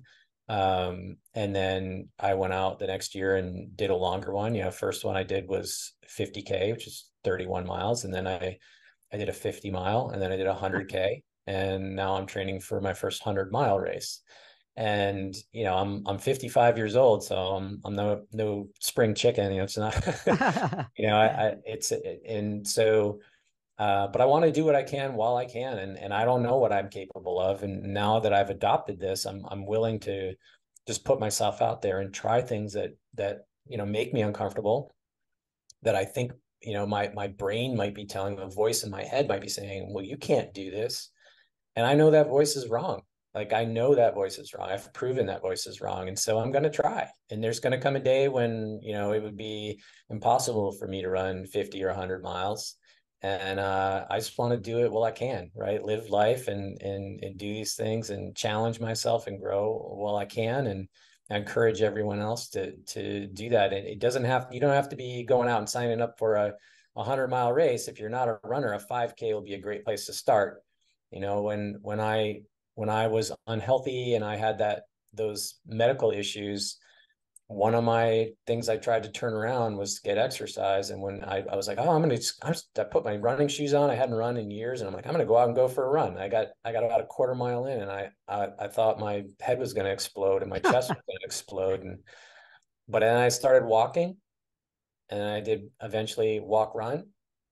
S3: Um, and then I went out the next year and did a longer one. You know, first one I did was fifty K, which is thirty-one miles. And then I, I did a fifty mile, and then I did a hundred K. And now I'm training for my first hundred mile race. And, you know, I'm, I'm fifty-five years old, so I'm, I'm no, no spring chicken, you know, it's not, you know, I, I it's, and so, uh, but I want to do what I can while I can. And, and I don't know what I'm capable of. And now that I've adopted this, I'm, I'm willing to just put myself out there and try things that, that, you know, make me uncomfortable, that I think, you know, my, my brain might be telling, the voice in my head might be saying, well, you can't do this. And I know that voice is wrong. Like, I know that voice is wrong. I've proven that voice is wrong. And so I'm going to try. And there's going to come a day when, you know, it would be impossible for me to run fifty or a hundred miles. And uh, I just want to do it while I can, right? Live life and, and, and do these things and challenge myself and grow while I can. And I encourage everyone else to, to do that. And it doesn't have, you don't have to be going out and signing up for a, a hundred mile race. If you're not a runner, a five K will be a great place to start. You know, when, when I, when I was unhealthy and I had that, those medical issues, one of my things I tried to turn around was to get exercise. And when I, I was like, oh, I'm going to, I put my running shoes on. I hadn't run in years. And I'm like, I'm going to go out and go for a run. I got, I got about a quarter mile in, and I, I, I thought my head was going to explode and my chest was going to explode. And, but then I started walking, and I did eventually walk, run.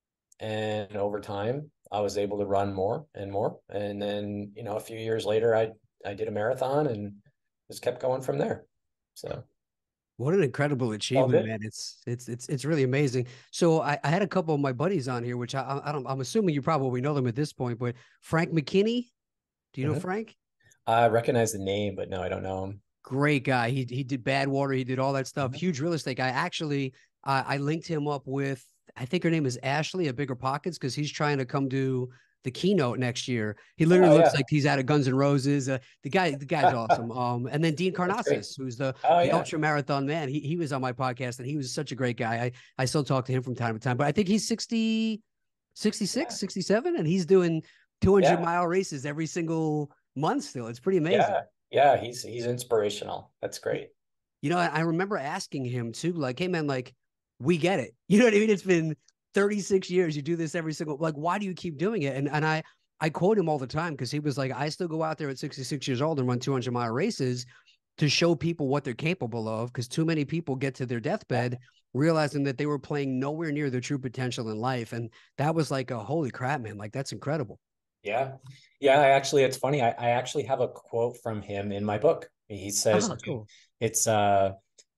S3: And over time, I was able to run more and more. And then, you know, a few years later, I, I did a marathon and just kept going from there. So.
S2: What an incredible achievement, man. It's, it's, it's, it's really amazing. So I, I had a couple of my buddies on here, which I, I don't, I'm assuming you probably know them at this point, but Frank McKinney, do you mm-hmm. know Frank?
S3: I recognize the name, but no, I don't know him.
S2: Great guy. He, he did Badwater. He did all that stuff. Mm-hmm. Huge real estate guy. Actually, uh, I linked him up with, I think her name is Ashley at Bigger Pockets, because he's trying to come do the keynote next year. He literally oh, looks yeah. like he's out of Guns N' Roses. Uh, the guy, the guy's awesome. Um, and then Dean Karnazes, who's the, oh, the yeah. ultra marathon man. He he was on my podcast, and he was such a great guy. I I still talk to him from time to time. But I think he's sixty. sixty-six,
S3: Yeah.
S2: sixty-seven, and he's doing two hundred
S3: Yeah.
S2: mile races every single month still. It's pretty amazing.
S3: Yeah. Yeah. He's, he's inspirational. That's great.
S2: You know, I, I remember asking him too, like, hey man, like, we get it. You know what I mean? It's been thirty-six years. You do this every single, like, why do you keep doing it? And and I, I quote him all the time because he was like, I still go out there at sixty-six years old and run two hundred mile races to show people what they're capable of. Because too many people get to their deathbed realizing that they were playing nowhere near their true potential in life. And that was like, a holy crap, man. Like, that's incredible.
S3: Yeah. Yeah. I actually, it's funny. I, I actually have a quote from him in my book. He says,
S2: Oh, cool.
S3: it's, uh,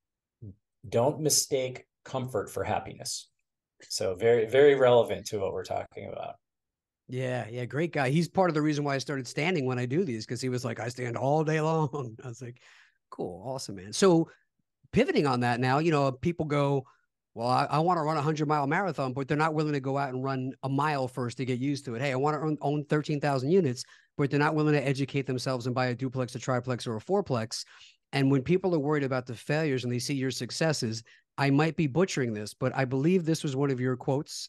S3: don't mistake comfort for happiness. So very, very relevant to what we're talking about.
S2: Yeah, yeah, great guy. He's part of the reason why I started standing when I do these, because he was like, I stand all day long. I was like, cool, awesome, man. So pivoting on that now, you know, people go, well, I, I want to run a hundred mile marathon, but they're not willing to go out and run a mile first to get used to it. Hey, I want to own, own thirteen thousand units, but they're not willing to educate themselves and buy a duplex, a triplex, or a fourplex. And when people are worried about the failures and they see your successes, I might be butchering this, but I believe this was one of your quotes.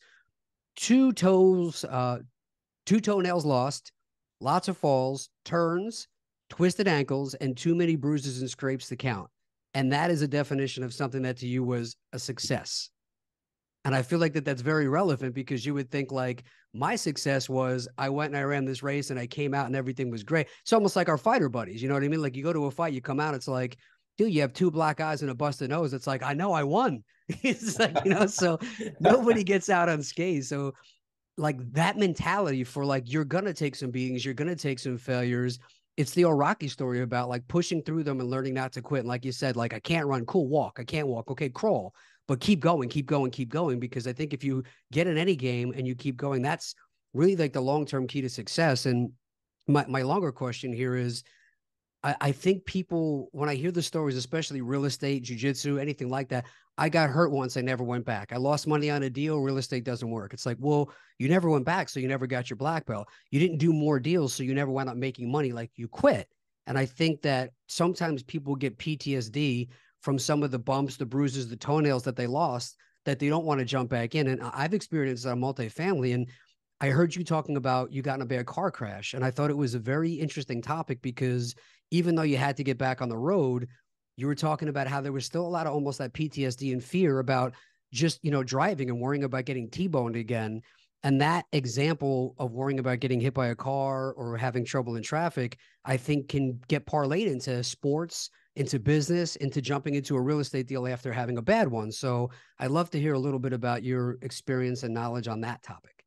S2: Two toes, uh, two toenails lost, lots of falls, turns, twisted ankles, and too many bruises and scrapes to count. And that is a definition of something that to you was a success. And I feel like that that's very relevant, because you would think like my success was I went and I ran this race and I came out and everything was great. It's almost like our fighter buddies. You know what I mean? Like you go to a fight, you come out, it's like, dude, you have two black eyes and a busted nose. It's like, I know I won. It's like, you know, so nobody gets out unscathed. So like that mentality for like, you're going to take some beatings, you're going to take some failures. It's the old Rocky story about like pushing through them and learning not to quit. And like you said, like, I can't run, cool, walk. I can't walk. Okay, crawl, but keep going, keep going, keep going. Because I think if you get in any game and you keep going, that's really like the long-term key to success. And my, my longer question here is, I, I think people, when I hear the stories, especially real estate, jujitsu, anything like that, I got hurt once. I never went back. I lost money on a deal. Real estate doesn't work. It's like, well, you never went back, so you never got your black belt. You didn't do more deals, so you never wound up making money. Like you quit. And I think that sometimes people get P T S D from some of the bumps, the bruises, the toenails that they lost, that they don't want to jump back in. And I've experienced a multifamily, and I heard you talking about you got in a bad car crash. And I thought it was a very interesting topic, because even though you had to get back on the road, you were talking about how there was still a lot of almost that P T S D and fear about just, you know, driving and worrying about getting T-boned again. And that example of worrying about getting hit by a car or having trouble in traffic, I think can get parlayed into sports, into business, into jumping into a real estate deal after having a bad one. So I'd love to hear a little bit about your experience and knowledge on that topic.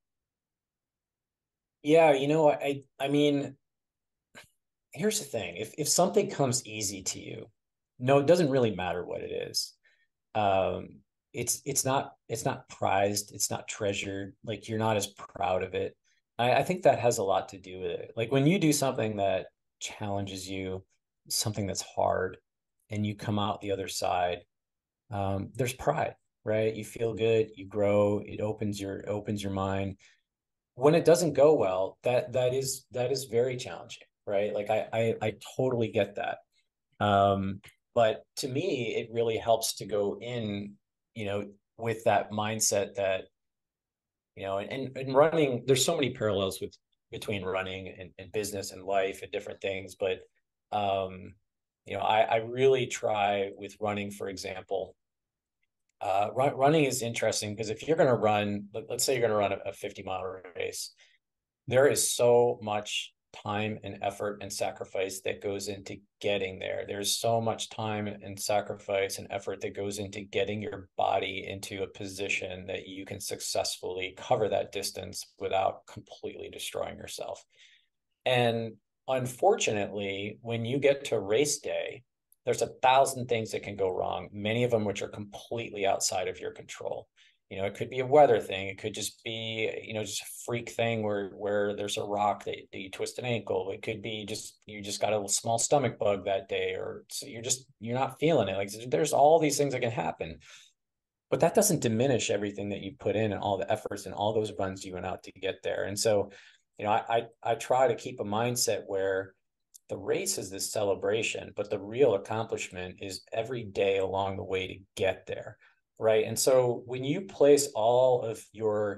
S3: Yeah, you know, I I mean, here's the thing. If if something comes easy to you, no, it doesn't really matter what it is. Um, it's it's not it's not prized, it's not treasured, like you're not as proud of it. I, I think that has a lot to do with it. Like when you do something that challenges you, something that's hard, and you come out the other side, um, there's pride, right? You feel good, you grow, it opens your opens your mind. When it doesn't go well, that that is that is very challenging, right? Like I I, I totally get that. Um, but to me, it really helps to go in, you know, with that mindset that, you know, and, and running, there's so many parallels with between running and, and business and life and different things. But, um, you know, I, I really try with running, for example, uh, run, running is interesting because if you're going to run, let, let's say you're going to run a, a fifty mile race, there is so much time and effort and sacrifice that goes into getting there. There's so much time and sacrifice and effort that goes into getting your body into a position that you can successfully cover that distance without completely destroying yourself. And unfortunately, when you get to race day, there's a thousand things that can go wrong, many of them which are completely outside of your control. You know, it could be a weather thing. It could just be, you know, just a freak thing where where there's a rock that, that you twist an ankle. It could be just you just got a small stomach bug that day, or so you're just you're not feeling it. Like there's all these things that can happen, but that doesn't diminish everything that you put in and all the efforts and all those runs you went out to get there. And so, you know, I I, I try to keep a mindset where the race is this celebration, but the real accomplishment is every day along the way to get there. Right. And so when you place all of your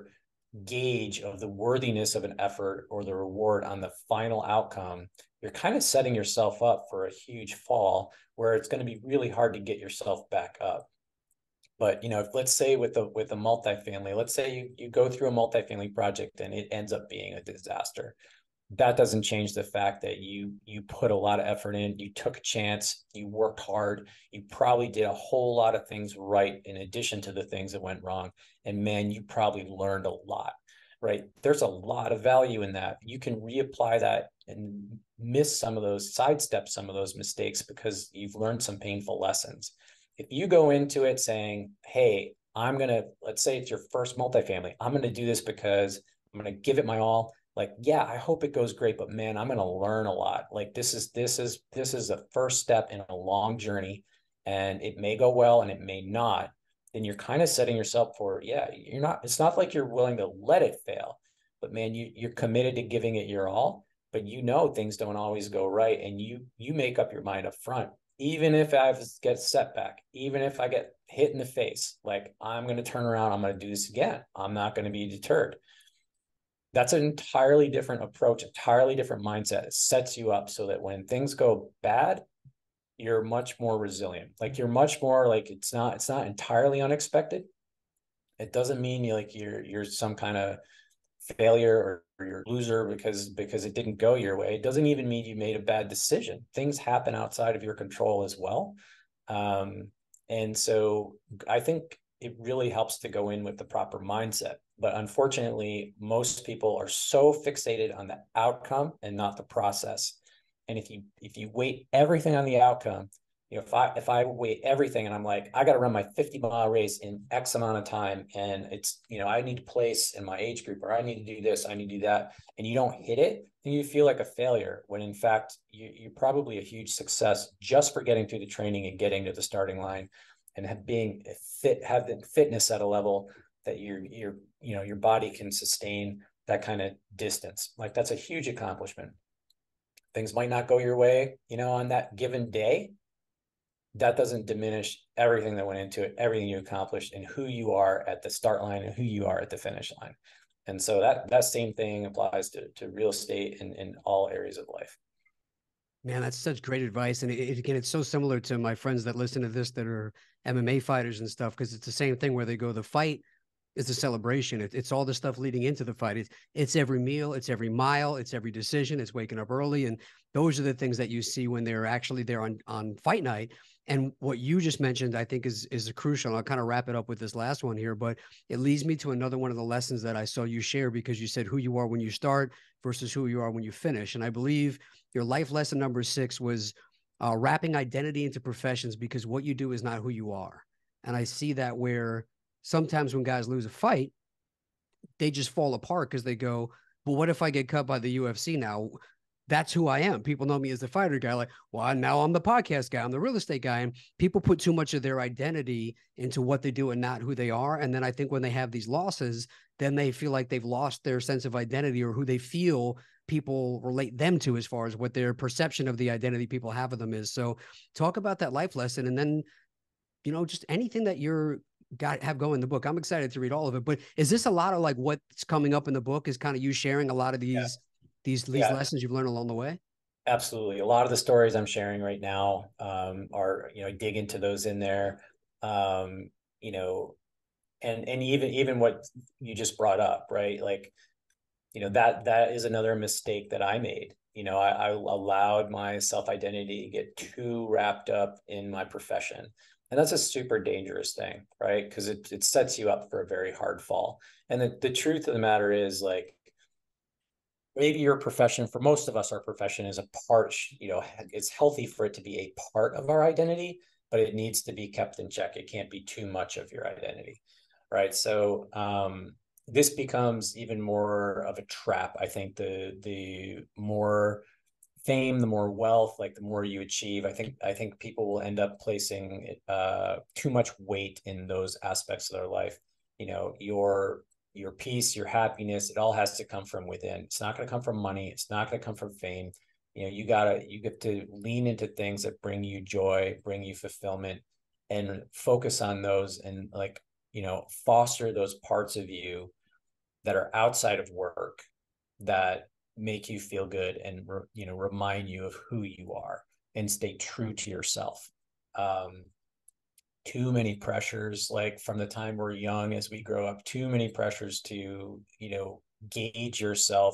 S3: gauge of the worthiness of an effort or the reward on the final outcome, you're kind of setting yourself up for a huge fall where it's going to be really hard to get yourself back up. But, you know, if, let's say with the with a multifamily, let's say you, you go through a multifamily project and it ends up being a disaster. That doesn't change the fact that you you put a lot of effort in, you took a chance, you worked hard, you probably did a whole lot of things right in addition to the things that went wrong. And man, you probably learned a lot, right? There's a lot of value in that. You can reapply that and miss some of those, sidestep some of those mistakes because you've learned some painful lessons. If you go into it saying, hey, I'm going to, let's say it's your first multifamily, I'm going to do this because I'm going to give it my all. Like, yeah, I hope it goes great, but man, I'm going to learn a lot. Like this is, this is, this is the first step in a long journey, and it may go well and it may not. Then you're kind of setting yourself for, yeah, you're not, it's not like you're willing to let it fail, but man, you, you're committed to giving it your all, but you know, things don't always go right. And you, you make up your mind up front, even if I get setback, even if I get hit in the face, like I'm going to turn around, I'm going to do this again. I'm not going to be deterred. That's an entirely different approach, entirely different mindset. It sets you up so that when things go bad, you're much more resilient. Like you're much more like, it's not, it's not entirely unexpected. It doesn't mean you like you're, you're some kind of failure or, or you're a loser because, because it didn't go your way. It doesn't even mean you made a bad decision. Things happen outside of your control as well. Um, and so I think it really helps to go in with the proper mindset. But unfortunately, most people are so fixated on the outcome and not the process. And if you if you weight everything on the outcome, you know, if I if I weight everything and I'm like, I got to run my fifty mile race in X amount of time, and it's, you know, I need to place in my age group, or I need to do this, I need to do that, and you don't hit it, then you feel like a failure. When in fact, you, you're probably a huge success just for getting through the training and getting to the starting line, and have being fit, having fitness at a level that you're you're you know your body can sustain that kind of distance. Like that's a huge accomplishment. Things might not go your way, you know, on that given day. That doesn't diminish everything that went into it, everything you accomplished, and who you are at the start line and who you are at the finish line. And so that that same thing applies to, to real estate in, in all areas of life.
S2: Man, that's such great advice. And it, again, it's so similar to my friends that listen to this that are M M A fighters and stuff, because it's the same thing where they go, the fight is a celebration. It, it's all the stuff leading into the fight. It's, it's every meal, it's every mile, it's every decision, it's waking up early. And those are the things that you see when they're actually there on, on fight night. And what you just mentioned, I think is, is crucial. I'll kind of wrap it up with this last one here, but it leads me to another one of the lessons that I saw you share, because you said who you are when you start versus who you are when you finish. And I believe your life lesson number six was uh, wrapping identity into professions, because what you do is not who you are. And I see that where sometimes when guys lose a fight, they just fall apart because they go, well, what if I get cut by the U F C now? That's who I am. People know me as the fighter guy. Like, well, now I'm the podcast guy. I'm the real estate guy. And people put too much of their identity into what they do and not who they are. And then I think when they have these losses, then they feel like they've lost their sense of identity, or who they feel people relate them to as far as what their perception of the identity people have of them is. So talk about that life lesson, and then, you know, just anything that you're got have go in the book. I'm excited to read all of it, but is this a lot of like what's coming up in the book is kind of you sharing a lot of these, yeah. these, these yeah. lessons you've learned along the way?
S3: Absolutely. A lot of the stories I'm sharing right now um, are, you know, dig into those in there, um, you know, and, and even, even what you just brought up, right? Like, you know, that, that is another mistake that I made. You know, I, I allowed my self-identity to get too wrapped up in my profession. And that's a super dangerous thing, right? Because it, it sets you up for a very hard fall. And the, the truth of the matter is, like, maybe your profession, for most of us, our profession is a part, you know, it's healthy for it to be a part of our identity, but it needs to be kept in check. It can't be too much of your identity, right? So um, this becomes even more of a trap. I think the the more fame, the more wealth, like the more you achieve, I think, I think people will end up placing uh, too much weight in those aspects of their life. You know, your, your peace, your happiness, it all has to come from within. It's not going to come from money. It's not going to come from fame. You know, you gotta, you get to lean into things that bring you joy, bring you fulfillment, and focus on those, and, like, you know, foster those parts of you that are outside of work that make you feel good and, you know, remind you of who you are and stay true to yourself. Um, too many pressures, like from the time we're young, as we grow up, too many pressures to, you know, gauge yourself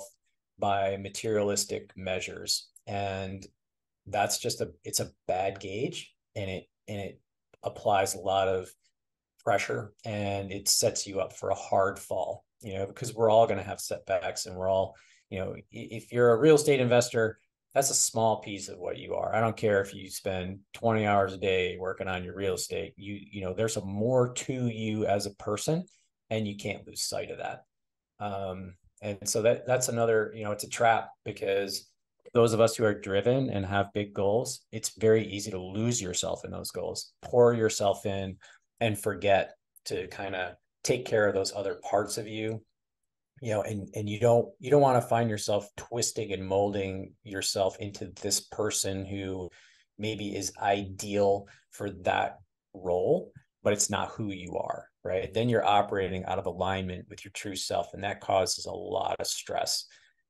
S3: by materialistic measures. And that's just a, it's a bad gauge, and it, and it applies a lot of pressure, and it sets you up for a hard fall, you know, because we're all going to have setbacks, and we're all, you know, if you're a real estate investor, that's a small piece of what you are. I don't care if you spend twenty hours a day working on your real estate, you, you know, there's a more to you as a person, and you can't lose sight of that. Um, and so that that's another, you know, it's a trap, because those of us who are driven and have big goals, it's very easy to lose yourself in those goals, pour yourself in, and forget to kind of take care of those other parts of you, you know, and, and you don't, you don't want to find yourself twisting and molding yourself into this person who maybe is ideal for that role, but it's not who you are, right? Then you're operating out of alignment with your true self, and that causes a lot of stress.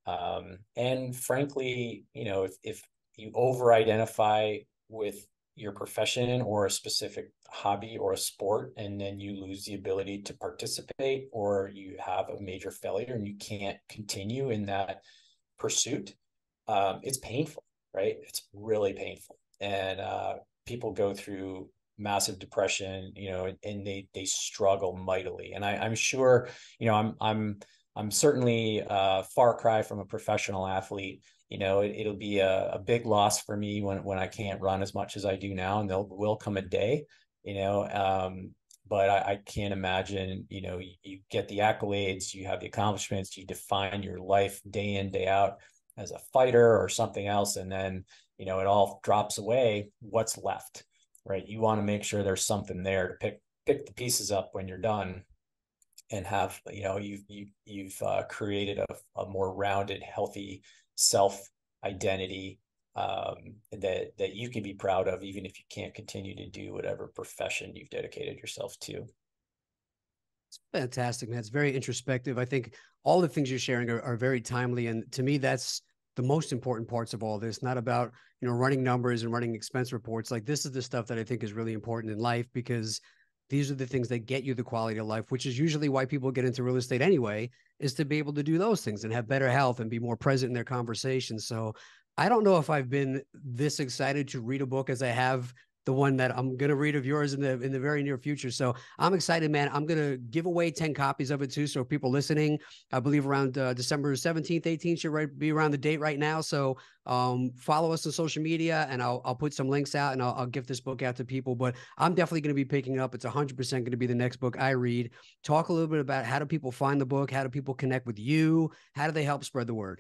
S3: Um, and frankly, you know, if, if you over-identify with your profession or a specific hobby or a sport, and then you lose the ability to participate, or you have a major failure and you can't continue in that pursuit, um, it's painful, right? It's really painful. And uh, people go through massive depression, you know, and, and they they struggle mightily. And I, I'm sure, you know, I'm I'm I'm certainly a far cry from a professional athlete. You know, it, it'll be a, a big loss for me when, when I can't run as much as I do now, and there will come a day, you know, um, but I, I can't imagine, you know, you, you get the accolades, you have the accomplishments, you define your life day in, day out as a fighter or something else. And then, you know, it all drops away. What's left, right? You want to make sure there's something there to pick, pick the pieces up when you're done, and have, you know, you've, you, you've uh, created a, a more rounded, healthy self identity, um, that, that you can be proud of, even if you can't continue to do whatever profession you've dedicated yourself to.
S2: It's fantastic, man. It's very introspective. I think all the things you're sharing are, are very timely. And to me, that's the most important parts of all this, not about, you know, running numbers and running expense reports. Like, this is the stuff that I think is really important in life, because these are the things that get you the quality of life, which is usually why people get into real estate anyway, is to be able to do those things and have better health and be more present in their conversations. So I don't know if I've been this excited to read a book as I have the one that I'm going to read of yours in the in the very near future. So I'm excited, man. I'm going to give away ten copies of it too. So people listening, I believe around uh, December seventeenth, eighteenth should right, be around the date right now. So um, follow us on social media, and I'll, I'll put some links out, and I'll, I'll give this book out to people. But I'm definitely going to be picking it up. It's one hundred percent going to be the next book I read. Talk a little bit about how do people find the book? How do people connect with you? How do they help spread the word?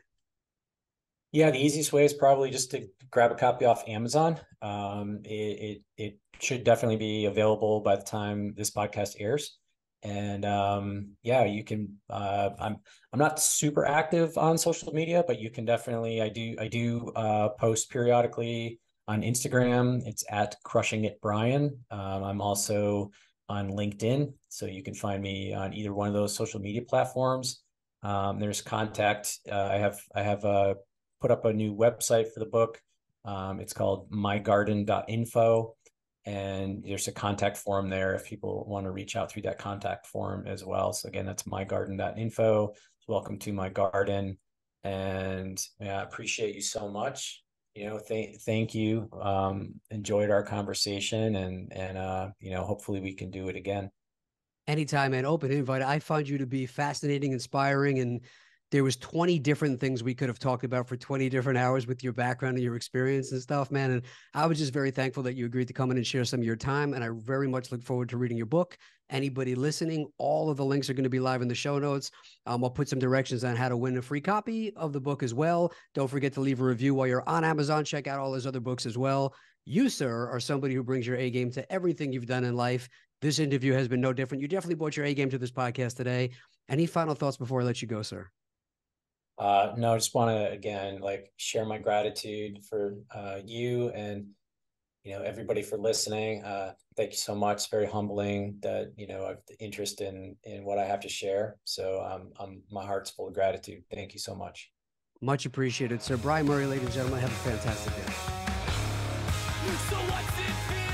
S3: Yeah, the easiest way is probably just to grab a copy off Amazon. Um, it, it, it should definitely be available by the time this podcast airs. And um, yeah, you can. Uh, I'm I'm not super active on social media, but you can definitely. I do I do uh, post periodically on Instagram. It's at Crushing It Brian. Um, I'm also on LinkedIn, so you can find me on either one of those social media platforms. Um, there's contact. Uh, I have I have a put up a new website for the book. Um, it's called my garden dot info. And there's a contact form there if people want to reach out through that contact form as well. So again, that's my garden dot info. Welcome to my garden. And yeah, I appreciate you so much. You know, thank thank you. Um, enjoyed our conversation, and and uh, you know, hopefully we can do it again.
S2: Anytime, man. Open invite. I found you to be fascinating, inspiring, and there was twenty different things we could have talked about for twenty different hours with your background and your experience and stuff, man. And I was just very thankful that you agreed to come in and share some of your time. And I very much look forward to reading your book. Anybody listening, all of the links are going to be live in the show notes. Um, I'll put some directions on how to win a free copy of the book as well. Don't forget to leave a review while you're on Amazon. Check out all his other books as well. You, sir, are somebody who brings your A game to everything you've done in life. This interview has been no different. You definitely brought your A game to this podcast today. Any final thoughts before I let you go, sir?
S3: Uh, no, I just want to, again, like share my gratitude for uh, you and, you know, everybody for listening. Uh, thank you so much. It's very humbling that, you know, I've the interest in, in what I have to share. So um, I'm, my heart's full of gratitude. Thank you so much.
S2: Much appreciated, sir. Brian Murray, ladies and gentlemen, have a fantastic day.
S5: So what's it been?